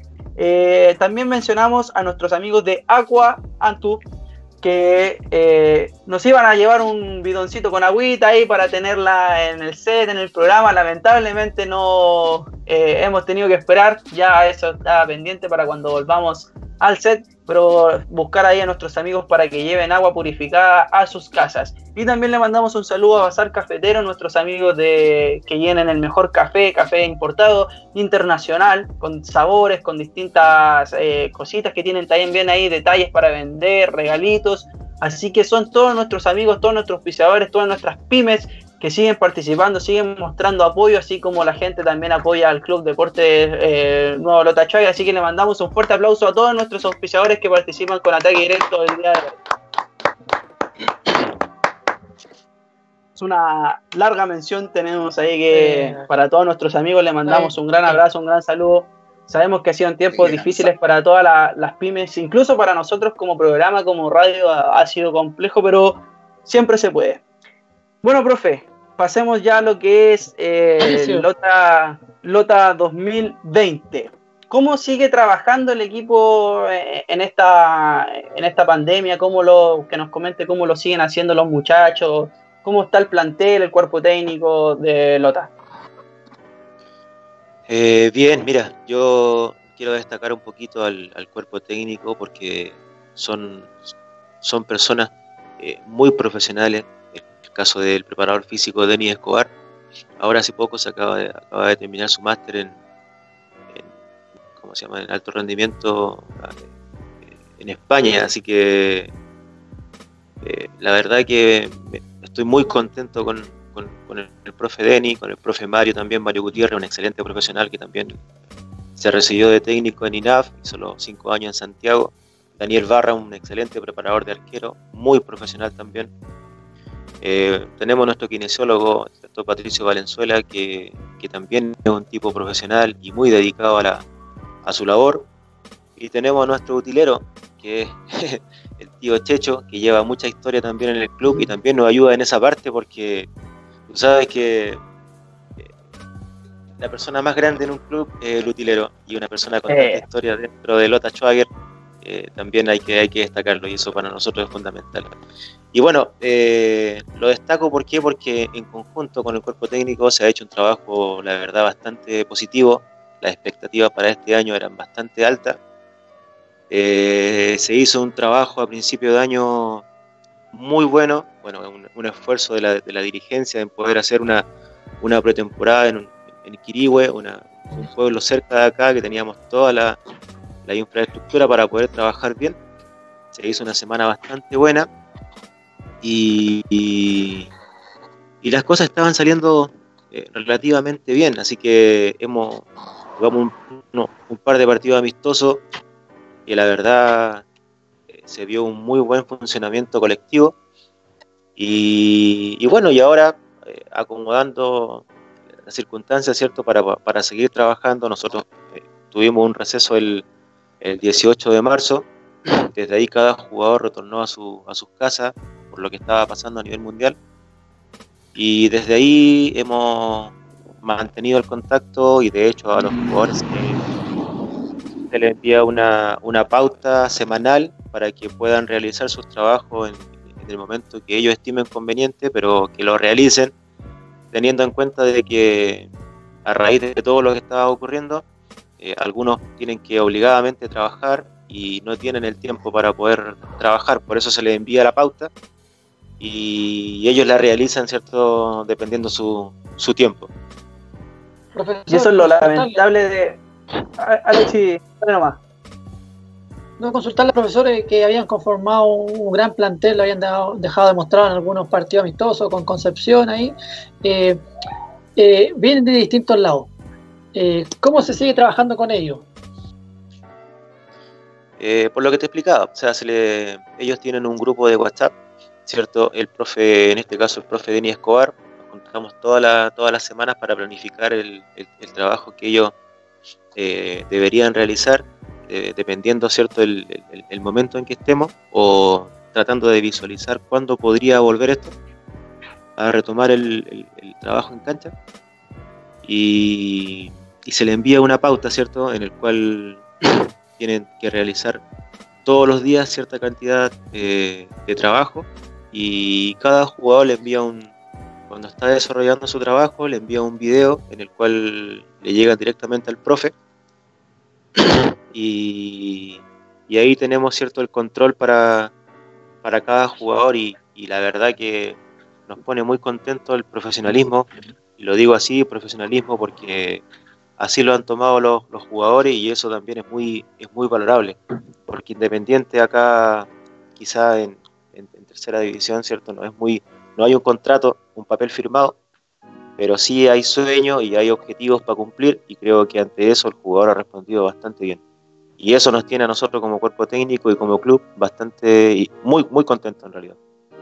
Eh, también mencionamos a nuestros amigos de Aqua Antu, que eh, nos iban a llevar un bidoncito con agüita ahí para tenerla en el set, en el programa. Lamentablemente no eh, hemos tenido que esperar, ya eso está pendiente para cuando volvamos al set, pero buscar ahí a nuestros amigos para que lleven agua purificada a sus casas. Y también le mandamos un saludo a Bazar Cafetero, nuestros amigos de que llenen el mejor café, café importado, internacional, con sabores, con distintas eh, cositas que tienen también bien ahí, detalles para vender, regalitos. Así que son todos nuestros amigos, todos nuestros auspiciadores, todas nuestras pymes que siguen participando, siguen mostrando apoyo, así como la gente también apoya al Club Deportes eh, Nuevo Lota Chávez. Así que le mandamos un fuerte aplauso a todos nuestros auspiciadores que participan con Ataque Directo el día de hoy. Es una larga mención tenemos ahí que eh, para todos nuestros amigos le mandamos eh, un gran abrazo, un gran saludo. Sabemos que ha sido tiempos difíciles para todas la, las pymes, incluso para nosotros como programa, como radio, ha, ha sido complejo, pero siempre se puede. Bueno, profe, pasemos ya a lo que es eh, Lota, Lota dos mil veinte. ¿Cómo sigue trabajando el equipo en esta, en esta pandemia? ¿Cómo lo, que nos comente cómo lo siguen haciendo los muchachos? ¿Cómo está el plantel, el cuerpo técnico de Lota? Eh, bien, mira, yo quiero destacar un poquito al, al cuerpo técnico porque son, son personas eh, muy profesionales. El caso del preparador físico Denis Escobar, ahora hace poco se acaba de, acaba de terminar su máster en, en, ¿cómo se llama?, en alto rendimiento en España, así que eh, la verdad que estoy muy contento con, con, con el, el profe Denis, con el profe Mario también, Mario Gutiérrez, un excelente profesional que también se recibió de técnico en I N A F, hizo los cinco años en Santiago. Daniel Barra, un excelente preparador de arquero, muy profesional también. Eh, tenemos nuestro kinesiólogo, el doctor Patricio Valenzuela, que, que también es un tipo profesional y muy dedicado a, la, a su labor. Y tenemos a nuestro utilero, que es el tío Checho, que lleva mucha historia también en el club y también nos ayuda en esa parte porque tú sabes que eh, la persona más grande en un club es el utilero, y una persona con tanta eh. historia dentro de Lota Schwager eh, también hay que, hay que destacarlo, y eso para nosotros es fundamental. Y bueno, eh, lo destaco ¿por qué? Porque en conjunto con el cuerpo técnico se ha hecho un trabajo, la verdad, bastante positivo. Las expectativas para este año eran bastante altas. Eh, se hizo un trabajo a principio de año muy bueno, bueno, un, un esfuerzo de la, de la dirigencia en poder hacer una, una pretemporada en, un, en Quirihue, una, un pueblo cerca de acá que teníamos toda la, la infraestructura para poder trabajar bien. Se hizo una semana bastante buena y, y, y las cosas estaban saliendo eh, relativamente bien, así que hemos jugamos un, no, un par de partidos amistosos y la verdad eh, se vio un muy buen funcionamiento colectivo y, y bueno, y ahora eh, acomodando las circunstancias, ¿cierto? Para, para seguir trabajando. Nosotros eh, tuvimos un receso el, el dieciocho de marzo. Desde ahí cada jugador retornó a, su, a sus casas por lo que estaba pasando a nivel mundial y desde ahí hemos mantenido el contacto y de hecho a los jugadores se, se les envía una, una pauta semanal para que puedan realizar sus trabajos en, en el momento que ellos estimen conveniente, pero que lo realicen teniendo en cuenta de que a raíz de todo lo que estaba ocurriendo eh, algunos tienen que obligadamente trabajar y no tienen el tiempo para poder trabajar, por eso se les envía la pauta y ellos la realizan, ¿cierto? Dependiendo su, su tiempo. Profesor, Y eso es lo lamentable de... Alexi, dale nomás. No, consultarle a profesores que habían conformado un gran plantel, lo habían dejado, dejado demostrado en algunos partidos amistosos con Concepción ahí, eh, eh, vienen de distintos lados. Eh, ¿Cómo se sigue trabajando con ellos? Eh, por lo que te explicaba, o sea, se le, ellos tienen un grupo de WhatsApp, ¿cierto? El profe, en este caso el profe Denis Escobar, nos juntamos toda la, todas las semanas para planificar el, el, el trabajo que ellos eh, deberían realizar, eh, dependiendo, ¿cierto?, el, el, el momento en que estemos, o tratando de visualizar cuándo podría volver esto, a retomar el, el, el trabajo en cancha, y, y se le envía una pauta, ¿cierto?, en el cual tienen que realizar todos los días cierta cantidad eh, de trabajo y cada jugador le envía un, cuando está desarrollando su trabajo, le envía un video en el cual le llega directamente al profe y, y ahí tenemos, cierto, el control para, para cada jugador y, y la verdad que nos pone muy contentos el profesionalismo, y lo digo así, profesionalismo, porque así lo han tomado los, los jugadores y eso también es muy, es muy valorable, porque Independiente acá quizá en, en, en tercera división, ¿cierto? No es muy, no hay un contrato, un papel firmado, pero sí hay sueños y hay objetivos para cumplir y creo que ante eso el jugador ha respondido bastante bien. Y eso nos tiene a nosotros como cuerpo técnico y como club bastante, y muy, muy contentos en realidad.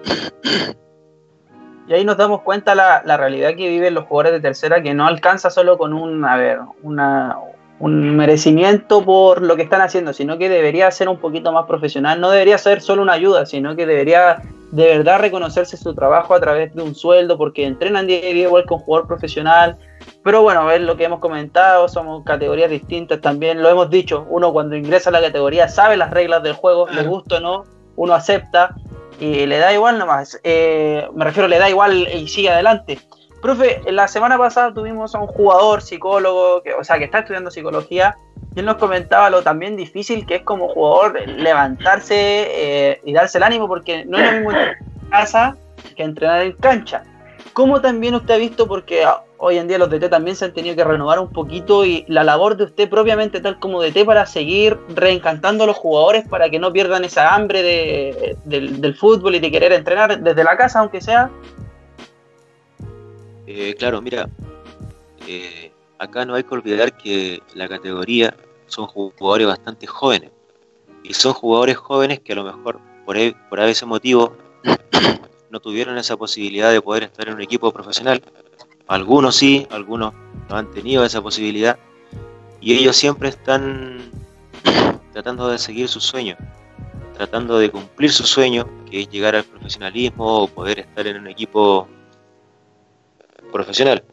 Y ahí nos damos cuenta la, la realidad que viven los jugadores de tercera, que no alcanza solo con un, a ver, una, un merecimiento por lo que están haciendo, sino que debería ser un poquito más profesional, no debería ser solo una ayuda, sino que debería de verdad reconocerse su trabajo a través de un sueldo, porque entrenan día a día igual que un jugador profesional. Pero bueno, es lo que hemos comentado, somos categorías distintas también, lo hemos dicho, uno cuando ingresa a la categoría sabe las reglas del juego, le gusta o no, uno acepta y le da igual nomás, eh, me refiero, le da igual y sigue adelante. Profe, la semana pasada tuvimos a un jugador psicólogo, que, o sea, que está estudiando psicología, y él nos comentaba lo también difícil que es como jugador levantarse eh, y darse el ánimo, porque no es lo mismo entrenar en casa que entrenar en cancha. ¿Cómo también usted ha visto, porque hoy en día los D T también se han tenido que renovar un poquito, y la labor de usted propiamente tal como D T para seguir reencantando a los jugadores para que no pierdan esa hambre de, de, del fútbol y de querer entrenar desde la casa, aunque sea? Eh, claro, mira, eh, acá no hay que olvidar que la categoría son jugadores bastante jóvenes, y son jugadores jóvenes que a lo mejor por, e- por ese motivo no tuvieron esa posibilidad de poder estar en un equipo profesional. Algunos sí, algunos no han tenido esa posibilidad, y ellos siempre están tratando de seguir su sueño, tratando de cumplir su sueño, que es llegar al profesionalismo o poder estar en un equipo profesional.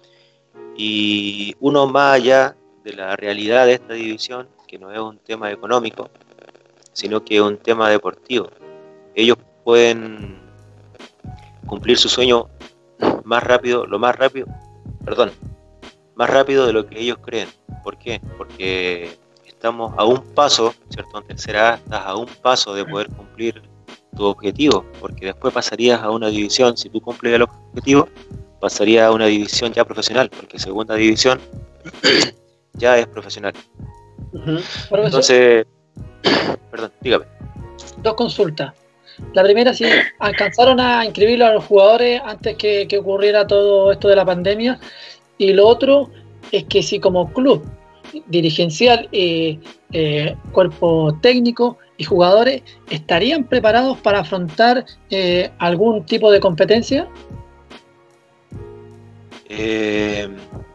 Y uno, más allá de la realidad de esta división, que no es un tema económico, sino que es un tema deportivo, ellos pueden cumplir su sueño más rápido, lo más rápido, perdón, más rápido de lo que ellos creen. ¿Por qué? Porque estamos a un paso, ¿cierto? En tercera A estás a un paso de poder cumplir tu objetivo, porque después pasarías a una división, si tú cumples el objetivo, pasaría a una división ya profesional, porque segunda división ya es profesional. Uh-huh. Entonces, perdón, dígame. Dos consultas. La primera, si alcanzaron a inscribir a los jugadores antes que, que ocurriera todo esto de la pandemia, y lo otro es que si como club dirigencial, eh, eh, cuerpo técnico y jugadores estarían preparados para afrontar eh, algún tipo de competencia. Eh,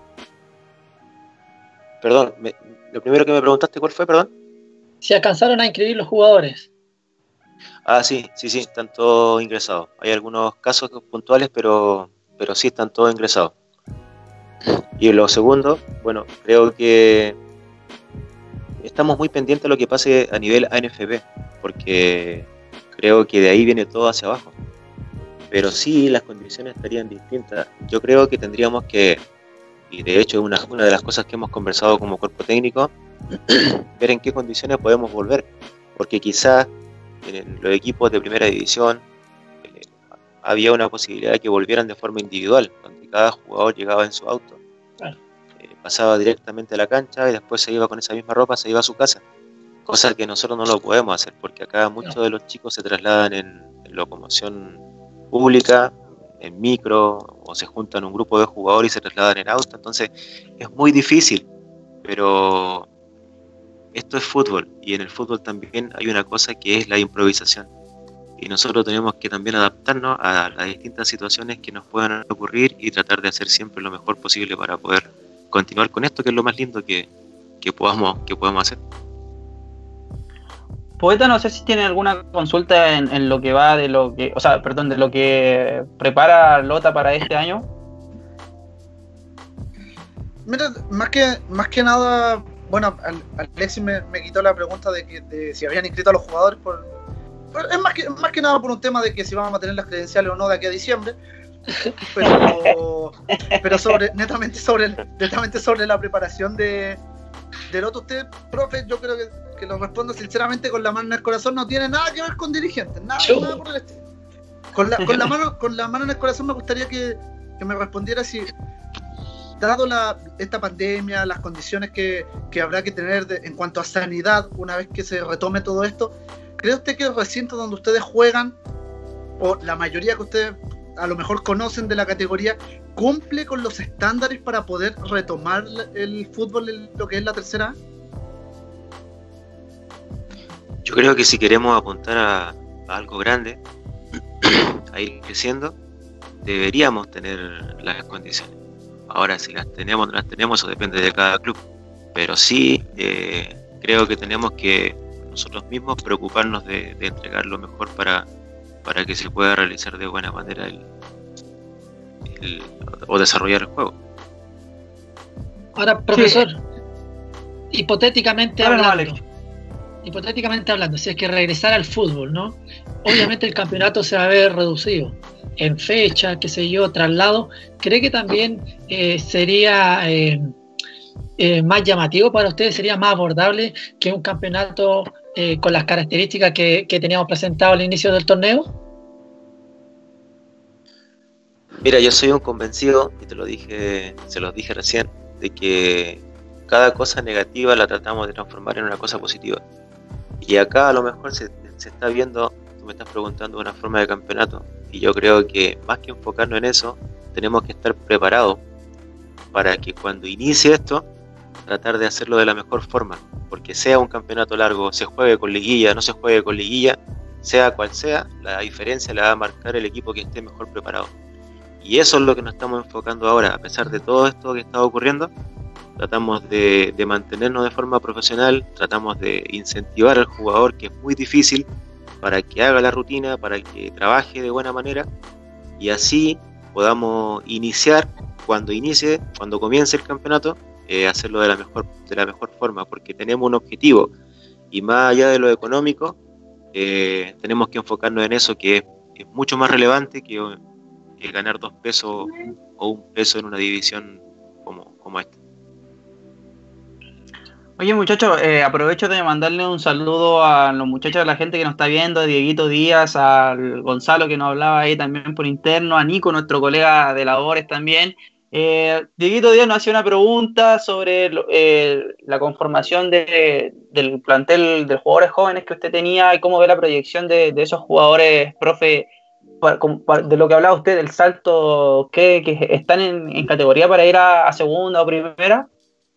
perdón, me, lo primero que me preguntaste, ¿cuál fue, perdón? Si alcanzaron a inscribir los jugadores. Ah, sí, sí, sí, están todos ingresados. Hay algunos casos puntuales, pero, pero sí están todos ingresados. Y lo segundo, bueno, creo que estamos muy pendientes de lo que pase a nivel A N F P, porque creo que de ahí viene todo hacia abajo. Pero sí, las condiciones estarían distintas. Yo creo que tendríamos que, y de hecho es una, una de las cosas que hemos conversado como cuerpo técnico, ver en qué condiciones podemos volver, porque quizás en los equipos de primera división eh, había una posibilidad de que volvieran de forma individual, donde cada jugador llegaba en su auto, Claro. eh, pasaba directamente a la cancha y después se iba con esa misma ropa, se iba a su casa, cosa que nosotros no lo podemos hacer, porque acá muchos No. de los chicos se trasladan en, en locomoción pública, en micro, o se juntan un grupo de jugadores y se trasladan en auto, entonces es muy difícil, pero esto es fútbol, y en el fútbol también hay una cosa que es la improvisación, y nosotros tenemos que también adaptarnos a las distintas situaciones que nos puedan ocurrir y tratar de hacer siempre lo mejor posible para poder continuar con esto, que es lo más lindo que, que podamos, que podamos hacer. Poeta, no sé si tiene alguna consulta en, en lo que va de lo que, o sea, perdón, de lo que prepara Lota para este año. Mira, más que, más que nada, bueno, Alexis me, me quitó la pregunta de, que, de si habían inscrito a los jugadores por, por es más que, más que nada por un tema de que si vamos a tener las credenciales o no de aquí a diciembre, pero, pero sobre, netamente sobre, netamente sobre la preparación de, de Lota. Usted, profe, yo creo que, que lo respondo sinceramente con la mano en el corazón, no tiene nada que ver con dirigentes, nada, nada por el estilo. Con la, con la mano, con la mano en el corazón me gustaría que, que me respondiera si, dado la, esta pandemia, las condiciones que, que habrá que tener de, en cuanto a sanidad, una vez que se retome todo esto, ¿cree usted que el recinto donde ustedes juegan, o la mayoría que ustedes a lo mejor conocen de la categoría, cumple con los estándares para poder retomar el fútbol en lo que es la tercera? Yo creo que si queremos apuntar a, a algo grande, a ir creciendo, deberíamos tener las condiciones. Ahora, si las tenemos o no las tenemos, eso depende de cada club. Pero sí, eh, creo que tenemos que nosotros mismos preocuparnos de, de entregar lo mejor para, para que se pueda realizar de buena manera el, el, o desarrollar el juego. Ahora, profesor, sí. hipotéticamente Claro, hablando, Alex. hipotéticamente hablando, si es que regresara al fútbol, ¿no? Obviamente el campeonato se va a ver reducido en fecha, qué sé yo, traslado. ¿Cree que también eh, sería eh, eh, más llamativo para ustedes, sería más abordable que un campeonato eh, con las características que, que teníamos presentado al inicio del torneo? Mira, yo soy un convencido, y te lo dije, se los dije recién, de que cada cosa negativa la tratamos de transformar en una cosa positiva. Y acá a lo mejor se, se está viendo, tú me estás preguntando, una forma de campeonato, y yo creo que más que enfocarnos en eso, tenemos que estar preparados para que cuando inicie esto, tratar de hacerlo de la mejor forma, porque sea un campeonato largo, se juegue con liguilla, no se juegue con liguilla, sea cual sea, la diferencia la va a marcar el equipo que esté mejor preparado. Y eso es lo que nos estamos enfocando ahora, a pesar de todo esto que está ocurriendo. Tratamos de, de mantenernos de forma profesional, tratamos de incentivar al jugador, que es muy difícil, para que haga la rutina, para que trabaje de buena manera, y así podamos iniciar, cuando inicie, cuando comience el campeonato, eh, hacerlo de la mejor, de la mejor forma, porque tenemos un objetivo, y más allá de lo económico, eh, tenemos que enfocarnos en eso, que es, es mucho más relevante que, que ganar dos pesos o un peso en una división como, como esta. Oye muchachos, eh, aprovecho de mandarle un saludo a los muchachos, a la gente que nos está viendo, a Dieguito Díaz, al Gonzalo que nos hablaba ahí también por interno, a Nico, nuestro colega de labores también. Eh, Dieguito Díaz nos hacía una pregunta sobre eh, la conformación de, del plantel de jugadores jóvenes que usted tenía y cómo ve la proyección de, de esos jugadores, profe, para, para, de lo que hablaba usted, del salto, que, que están en, en categoría para ir a, a segunda o primera.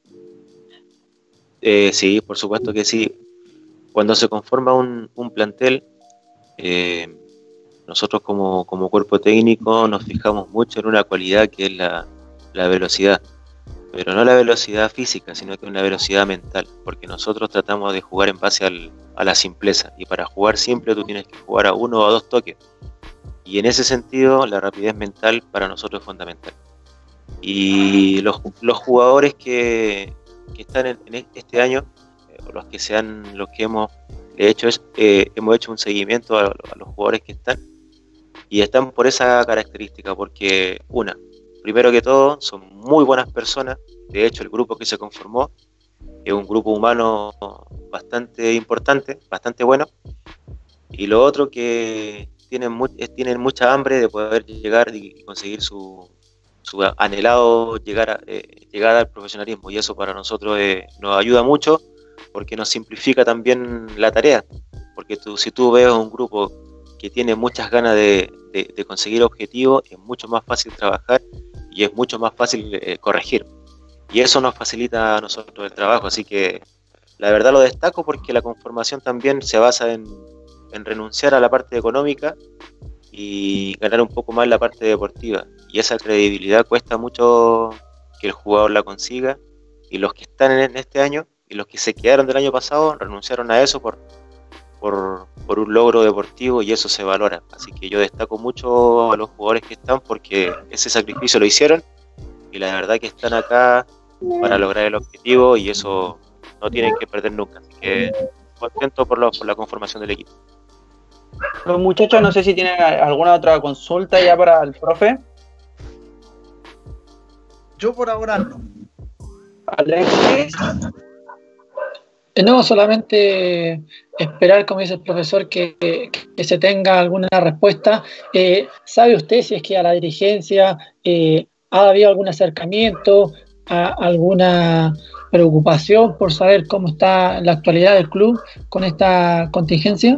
Eh, sí, por supuesto que sí. Cuando se conforma un, un plantel, eh, nosotros como, como cuerpo técnico nos fijamos mucho en una cualidad que es la, la velocidad, pero no la velocidad física, sino que una velocidad mental, porque nosotros tratamos de jugar en base al, a la simpleza, y para jugar simple tú tienes que jugar a uno o a dos toques, y en ese sentido la rapidez mental para nosotros es fundamental. Y los, los jugadores que que están en, en este año, eh, los que sean los que hemos hecho es, eh, hemos hecho un seguimiento a, a los jugadores que están y están por esa característica, porque una, primero que todo, son muy buenas personas. De hecho, el grupo que se conformó es un grupo humano bastante importante, bastante bueno, y lo otro que tienen, mu tienen mucha hambre de poder llegar y conseguir su su anhelado llegar a, eh, llegada al profesionalismo, y eso para nosotros eh, nos ayuda mucho porque nos simplifica también la tarea, porque tú, si tú ves un grupo que tiene muchas ganas de, de, de conseguir objetivos, es mucho más fácil trabajar y es mucho más fácil eh, corregir, y eso nos facilita a nosotros el trabajo. Así que la verdad lo destaco porque la conformación también se basa en, en renunciar a la parte económica y ganar un poco más la parte deportiva, y esa credibilidad cuesta mucho que el jugador la consiga, y los que están en este año y los que se quedaron del año pasado renunciaron a eso por, por, por un logro deportivo, y eso se valora. Así que yo destaco mucho a los jugadores que están porque ese sacrificio lo hicieron, y la verdad que están acá para lograr el objetivo, y eso no tienen que perder nunca. Así que contento por, lo, por la conformación del equipo. Los muchachos, no sé si tienen alguna otra consulta ya para el profe. Yo por ahora no. Alexis. No, solamente esperar, como dice el profesor, que, que, que se tenga alguna respuesta. Eh, ¿Sabe usted si es que a la dirigencia eh, ha habido algún acercamiento, a, alguna preocupación por saber cómo está la actualidad del club con esta contingencia?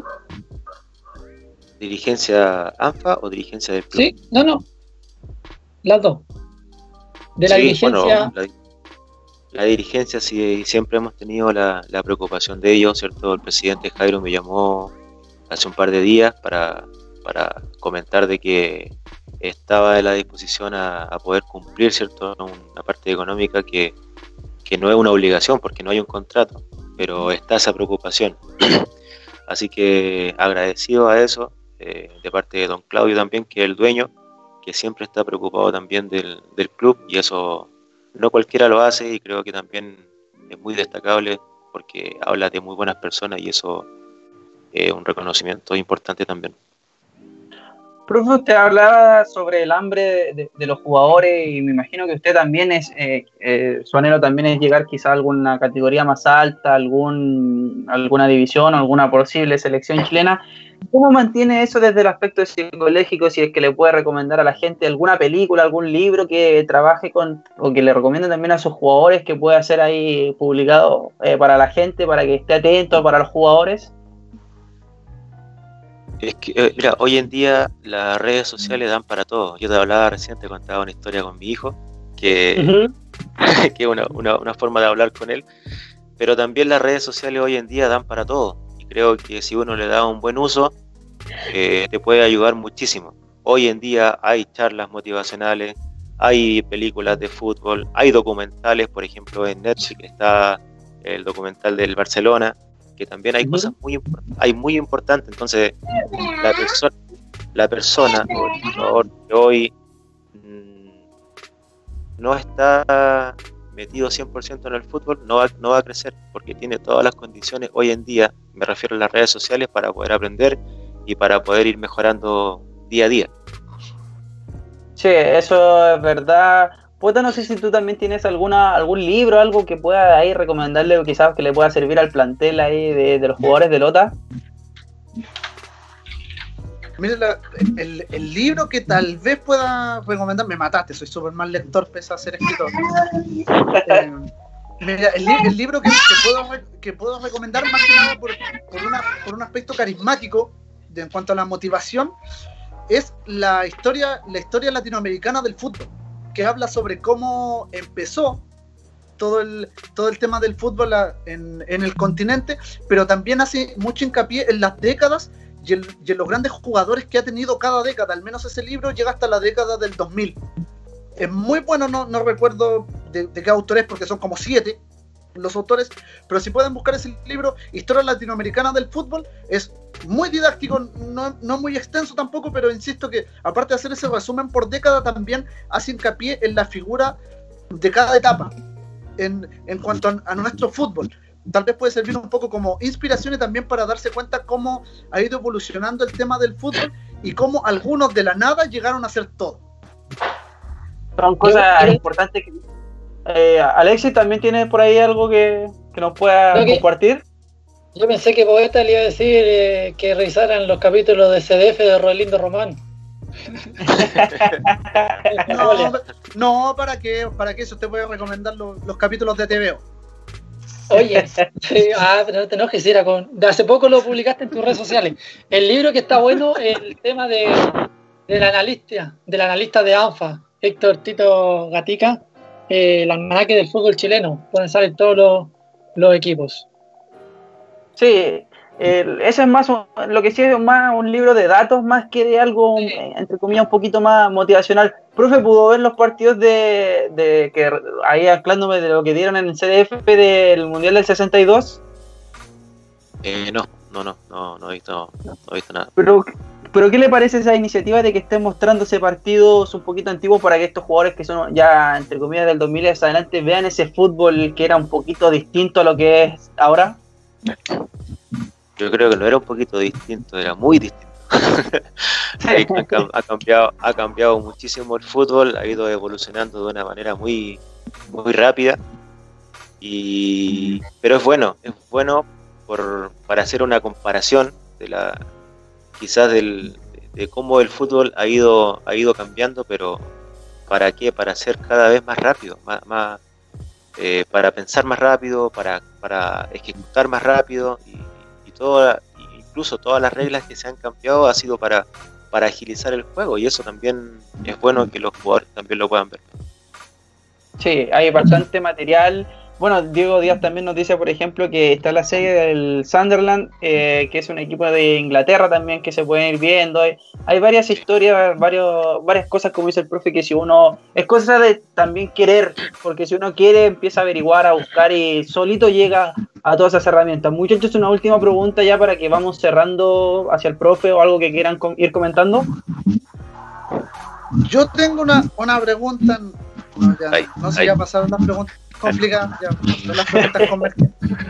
¿Dirigencia ANFA o dirigencia del club? Sí, no, no, las dos. De la sí, dirigencia. Bueno, la, la dirigencia sí, siempre hemos tenido la, la preocupación de ellos, ¿cierto? El presidente Jairo me llamó hace un par de días para, para comentar de que estaba en la disposición a, a poder cumplir, ¿cierto? Una parte económica que, que no es una obligación porque no hay un contrato, pero está esa preocupación. Así que agradecido a eso, eh, de parte de don Claudio también, que es el dueño, que siempre está preocupado también del, del club, y eso no cualquiera lo hace, y creo que también es muy destacable porque habla de muy buenas personas, y eso es un reconocimiento importante también. Profe, usted hablaba sobre el hambre de, de, de los jugadores, y me imagino que usted también es, eh, eh, su anhelo también es llegar quizá a alguna categoría más alta, algún, alguna división, alguna posible selección chilena. ¿Cómo mantiene eso desde el aspecto psicológico? Si es que le puede recomendar a la gente alguna película, algún libro que trabaje con, o que le recomiende también a sus jugadores, que pueda ser ahí publicado eh, para la gente, para que esté atento, para los jugadores. Es que, eh, mira, hoy en día las redes sociales dan para todo. Yo te hablaba recién, te contaba una historia con mi hijo, que uh-huh. que es una, una, una forma de hablar con él, pero también las redes sociales hoy en día dan para todo, y creo que si uno le da un buen uso, eh, te puede ayudar muchísimo. Hoy en día hay charlas motivacionales, hay películas de fútbol, hay documentales, por ejemplo en Netflix está el documental del Barcelona, que también hay uh-huh. cosas muy, hay muy importantes. Entonces la persona, la persona o el jugador que hoy mmm, no está metido cien por ciento en el fútbol, no va, no va a crecer, porque tiene todas las condiciones hoy en día, me refiero a las redes sociales, para poder aprender y para poder ir mejorando día a día. Sí, eso es verdad. Puta, no sé si tú también tienes alguna algún libro, algo que pueda ahí recomendarle o quizás que le pueda servir al plantel ahí de, de los jugadores de Lota. Mira, la- el, el libro que tal vez pueda recomendar, me mataste, soy súper mal lector, pese a ser escritor. Eh, mira, el, li- el libro que, que puedo, re- que puedo recomendar más que nada por, por, una, por un aspecto carismático de, en cuanto a la motivación, es la historia, la historia latinoamericana del fútbol, que habla sobre cómo empezó todo el, todo el tema del fútbol a- en, en el continente, pero también hace mucho hincapié en las décadas y en, y en los grandes jugadores que ha tenido cada década. Al menos ese libro llega hasta la década del dos mil. Es muy bueno, no, no recuerdo de, de qué autor es, porque son como siete los autores, pero si pueden buscar ese libro, Historia Latinoamericana del Fútbol, es muy didáctico, no, no muy extenso tampoco, pero insisto que aparte de hacer ese resumen por década, también hace hincapié en la figura de cada etapa en, en cuanto a, a nuestro fútbol. Tal vez puede servir un poco como inspiración y también para darse cuenta cómo ha ido evolucionando el tema del fútbol y cómo algunos de la nada llegaron a ser todo. Son cosas Yo- yo- importantes que... Eh, Alexis, ¿también tiene por ahí algo que, que nos pueda Creo que- compartir? Yo pensé que Poeta le iba a decir eh, que revisaran los capítulos de C D F de Rolando Román. No, no, ¿para qué? ¿Para qué? Eso te voy a recomendar los, los capítulos de T V O. Oye, sí, ah, pero no te enojes, era con. De hace poco lo publicaste en tus redes sociales. El libro que está bueno es el tema de, del analista, del analista de ANFA, Héctor Tito Gatica, eh, el almanaque del fútbol chileno, donde salen todos los, los equipos. Sí, el- ese es más un- lo que sí es más un libro de datos más que de algo, Sí. eh, entre comillas, un poquito más motivacional. Profe, ¿pudo ver los partidos de, de que ahí anclándome de lo que dieron en el C D F del Mundial del sesenta y dos? Eh, no, no, no, no, no he visto, no he visto nada. Pero, pero ¿qué le parece esa iniciativa de que estén mostrándose partidos un poquito antiguos para que estos jugadores que son ya, entre comillas, del dos mil hacia adelante vean ese fútbol que era un poquito distinto a lo que es ahora? Yo creo que no era un poquito distinto, era muy distinto. Eh, ha, cam- ha cambiado, ha cambiado muchísimo el fútbol, ha ido evolucionando de una manera muy, muy rápida. Y, pero es bueno, es bueno por, para hacer una comparación de la, quizás del, de cómo el fútbol ha ido, ha ido cambiando, pero ¿para qué? Para ser cada vez más rápido, más, más eh, para pensar más rápido, para, para ejecutar más rápido y, y toda, incluso todas las reglas que se han cambiado ha sido para, para agilizar el juego, y eso también es bueno que los jugadores también lo puedan ver. Sí, hay bastante material. Bueno, Diego Díaz también nos dice, por ejemplo, que está la serie del Sunderland, eh, que es un equipo de Inglaterra también que se pueden ir viendo. Hay, hay varias historias, varios, varias cosas, como dice el profe, que si uno... Es cosa de también querer, porque si uno quiere empieza a averiguar, a buscar y solito llega a todas esas herramientas. Muchachos, una última pregunta ya para que vamos cerrando hacia el profe o algo que quieran com- ir comentando. Yo tengo una, una pregunta. No, ya, Ay, no sé, ay. ya pasaron las preguntas complicadas. Ya, son las preguntas convertidas.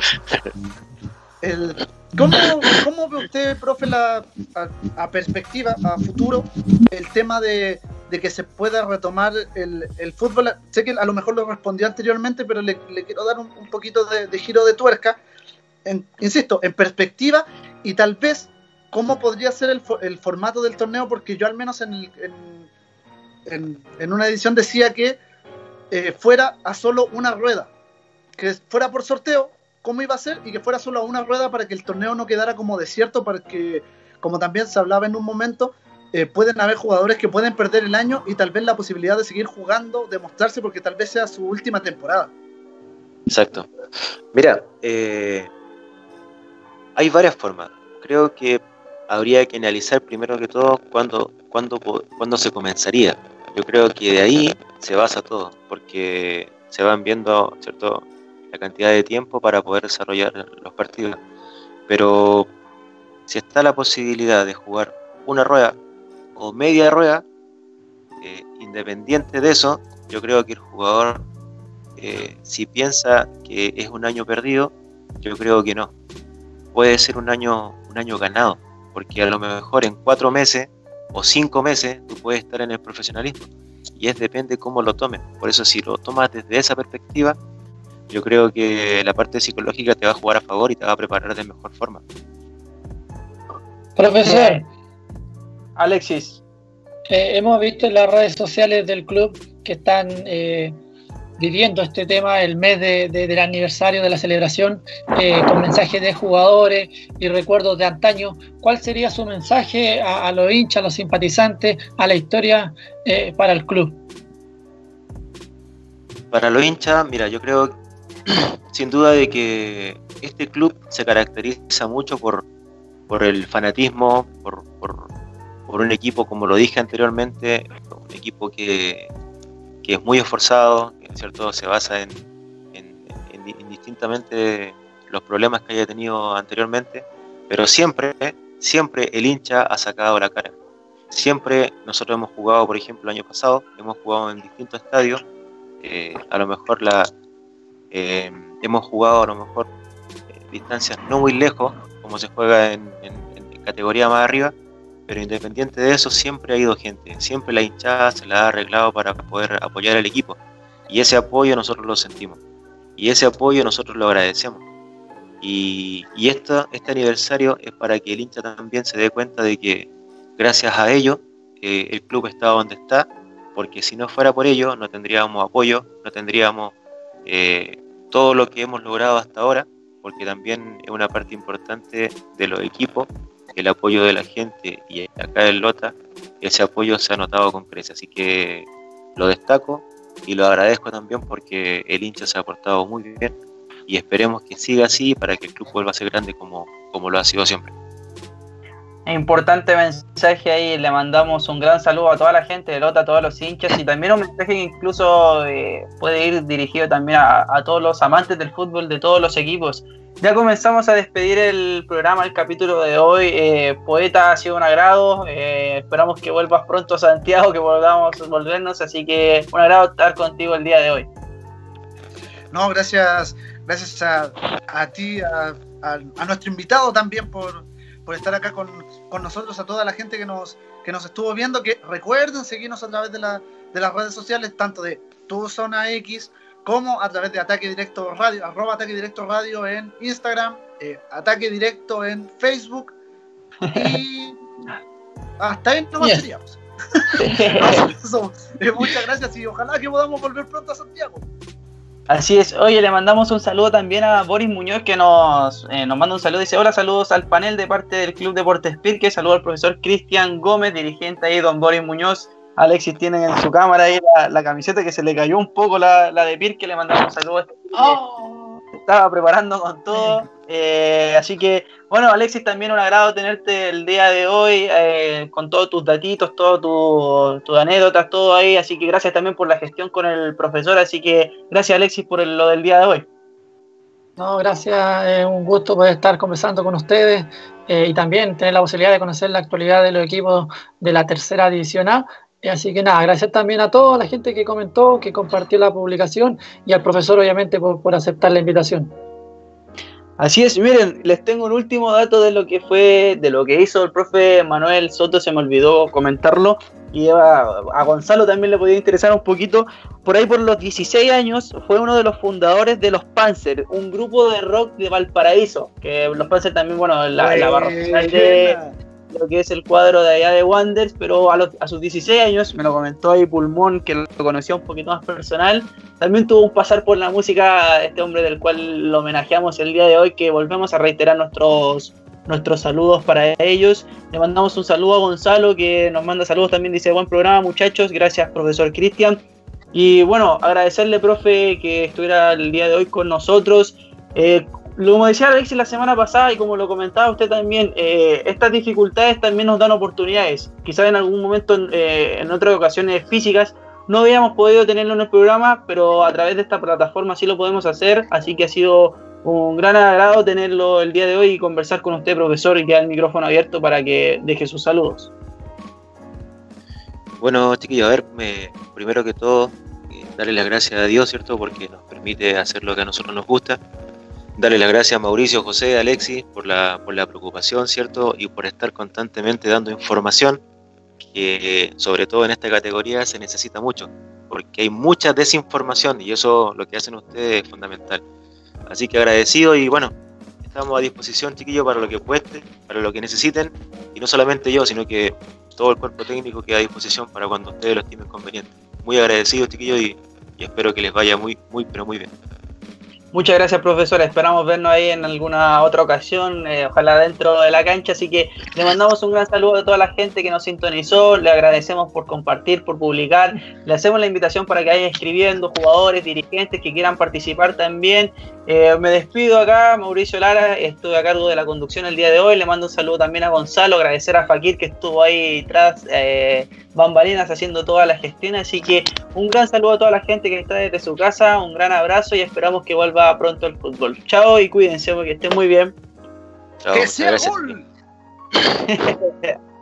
El, ¿cómo, ¿Cómo ve usted, profe, la, a, a perspectiva, a futuro, el tema de, de que se pueda retomar el, el fútbol? Sé que a lo mejor lo respondió anteriormente, pero le, le quiero dar un, un poquito de, de giro de tuerca. En, insisto, en perspectiva y tal vez cómo podría ser el, fo- el formato del torneo, porque yo al menos en, el, en, en, en una edición decía que eh, fuera a solo una rueda, que fuera por sorteo, cómo iba a ser, y que fuera solo a una rueda para que el torneo no quedara como desierto, para que, como también se hablaba en un momento, eh, pueden haber jugadores que pueden perder el año y tal vez la posibilidad de seguir jugando, de mostrarse, porque tal vez sea su última temporada. Exacto. Mira, eh, hay varias formas. Creo que habría que analizar primero que todo cuándo, cuándo, po- cuándo se comenzaría. Yo creo que de ahí se basa todo, porque se van viendo, ¿cierto?, la cantidad de tiempo para poder desarrollar los partidos. Pero si está la posibilidad de jugar una rueda o media rueda, eh, independiente de eso, yo creo que el jugador, eh, si piensa que es un año perdido, yo creo que no. Puede ser un año, un año ganado, porque a lo mejor en cuatro meses o cinco meses tú puedes estar en el profesionalismo, y y es depende cómo lo tomes. Por eso si lo tomas desde esa perspectiva, yo creo que la parte psicológica te va a jugar a favor y te va a preparar de mejor forma. Profesor, Eh, Alexis. eh, hemos visto en las redes sociales del club que están eh, viviendo este tema, el mes de, de, del aniversario de la celebración, eh, con mensajes de jugadores y recuerdos de antaño. ¿Cuál sería su mensaje a, a los hinchas, a los simpatizantes, a la historia eh, para el club? Para los hinchas, mira, yo creo sin duda de que este club se caracteriza mucho por, por el fanatismo, por, por, por un equipo, como lo dije anteriormente, un equipo que, que es muy esforzado, que ¿cierto? Se basa en, en, en, en indistintamente los problemas que haya tenido anteriormente, pero siempre, siempre el hincha ha sacado la cara. Siempre nosotros hemos jugado, por ejemplo, el año pasado, hemos jugado en distintos estadios, eh, a lo mejor la eh, hemos jugado a lo mejor eh, distancias no muy lejos, como se juega en, en, en categoría más arriba, pero independiente de eso siempre ha ido gente, siempre la hinchada se la ha arreglado para poder apoyar al equipo, y ese apoyo nosotros lo sentimos, y ese apoyo nosotros lo agradecemos, y, y esto, este aniversario es para que el hincha también se dé cuenta de que gracias a ello eh, el club está donde está, porque si no fuera por ello no tendríamos apoyo, no tendríamos eh, todo lo que hemos logrado hasta ahora, porque también es una parte importante de los equipos, el apoyo de la gente, y acá en Lota ese apoyo se ha notado con creces, así que lo destaco y lo agradezco también porque el hincha se ha portado muy bien y esperemos que siga así para que el club vuelva a ser grande como, como lo ha sido siempre. Importante mensaje ahí, le mandamos un gran saludo a toda la gente de Lota, a todos los hinchas, y también un mensaje que incluso eh, puede ir dirigido también a, a todos los amantes del fútbol de todos los equipos. Ya comenzamos a despedir el programa, el capítulo de hoy. eh, Poeta, ha sido un agrado, eh, esperamos que vuelvas pronto a Santiago, que volvamos a volvernos, así que un agrado estar contigo el día de hoy. No, gracias, gracias a, a ti, a, a, a nuestro invitado también por, por estar acá con, con nosotros, a toda la gente que nos, que nos estuvo viendo, que recuerden seguirnos a través de, la, de las redes sociales, tanto de Tu Zona X, como a través de Ataque Directo Radio, arroba Ataque Directo Radio en Instagram, eh, Ataque Directo en Facebook, y hasta ahí nomás Yes. seríamos. Eso, eh, muchas gracias y ojalá que podamos volver pronto a Santiago. Así es. Oye, le mandamos un saludo también a Boris Muñoz, que nos, eh, nos manda un saludo. Dice: hola, saludos al panel de parte del Club Deportes Pirque. Saludo al profesor Cristian Gómez, dirigente ahí, don Boris Muñoz. Alexis tiene en su cámara ahí la, la camiseta que se le cayó un poco, la, la de Pirque. Le mandamos un saludo. Oh. Estaba preparando con todo. Eh, así que, bueno, Alexis, también un agrado tenerte el día de hoy, eh, con todos tus datitos, todas tus tu anécdotas, todo ahí. Así que gracias también por la gestión con el profesor. Así que gracias, Alexis, por el, lo del día de hoy. No, gracias, es un gusto poder estar conversando con ustedes eh, y también tener la posibilidad de conocer la actualidad de los equipos de la tercera división A. Así que nada, gracias también a toda la gente que comentó, que compartió la publicación, y al profesor obviamente por, por aceptar la invitación. Así es. Miren, les tengo un último dato de lo que fue, de lo que hizo el profe Manuel Soto, se me olvidó comentarlo, y a, a Gonzalo también le podía interesar un poquito. Por ahí por los dieciséis años fue uno de los fundadores de los Panzer, un grupo de rock de Valparaíso, que los Panzer también, bueno, la, la parroquial de lo que es el cuadro de allá de Wanderers, pero a, los, a sus dieciséis años, me lo comentó ahí Pulmón, que lo conocía un poquito más personal, también tuvo un pasar por la música, este hombre del cual lo homenajeamos el día de hoy, que volvemos a reiterar nuestros, nuestros saludos para ellos. Le mandamos un saludo a Gonzalo, que nos manda saludos también, dice: buen programa, muchachos, gracias, profesor Cristian. Y bueno, agradecerle, profe, que estuviera el día de hoy con nosotros. Eh, Como decía Alexis la semana pasada, y como lo comentaba usted también, eh, estas dificultades también nos dan oportunidades. Quizás en algún momento, eh, en otras ocasiones físicas, no habíamos podido tenerlo en el programa, pero a través de esta plataforma sí lo podemos hacer. Así que ha sido un gran agrado tenerlo el día de hoy y conversar con usted, profesor, y quedar el micrófono abierto para que deje sus saludos. Bueno, chiquillos, a ver, me, primero que todo, eh, darle las gracias a Dios, ¿cierto? Porque nos permite hacer lo que a nosotros nos gusta. Darle las gracias a Mauricio, José, Alexis por la, por la preocupación, ¿cierto? Y por estar constantemente dando información que sobre todo en esta categoría se necesita mucho, porque hay mucha desinformación y eso lo que hacen ustedes es fundamental. Así que agradecido y bueno, estamos a disposición, chiquillos, para lo que cueste, para lo que necesiten, y no solamente yo, sino que todo el cuerpo técnico queda a disposición para cuando ustedes lo estimen conveniente. Muy agradecido, chiquillos, y, y espero que les vaya muy, muy, pero muy bien. Muchas gracias, profesor. Esperamos vernos ahí en alguna otra ocasión, eh, ojalá dentro de la cancha. Así que le mandamos un gran saludo a toda la gente que nos sintonizó. Le agradecemos por compartir, por publicar. Le hacemos la invitación para que vayan escribiendo jugadores, dirigentes que quieran participar también. Eh, me despido acá, Mauricio Lara. Estuve a cargo de la conducción el día de hoy. Le mando un saludo también a Gonzalo. Agradecer a Fakir que estuvo ahí tras eh, bambalinas haciendo todas las gestiones. Así que un gran saludo a toda la gente que está desde su casa. Un gran abrazo y esperamos que vuelva pronto el fútbol. Chao y cuídense porque estén muy bien. Chao, ¡Que sea gracias. gol!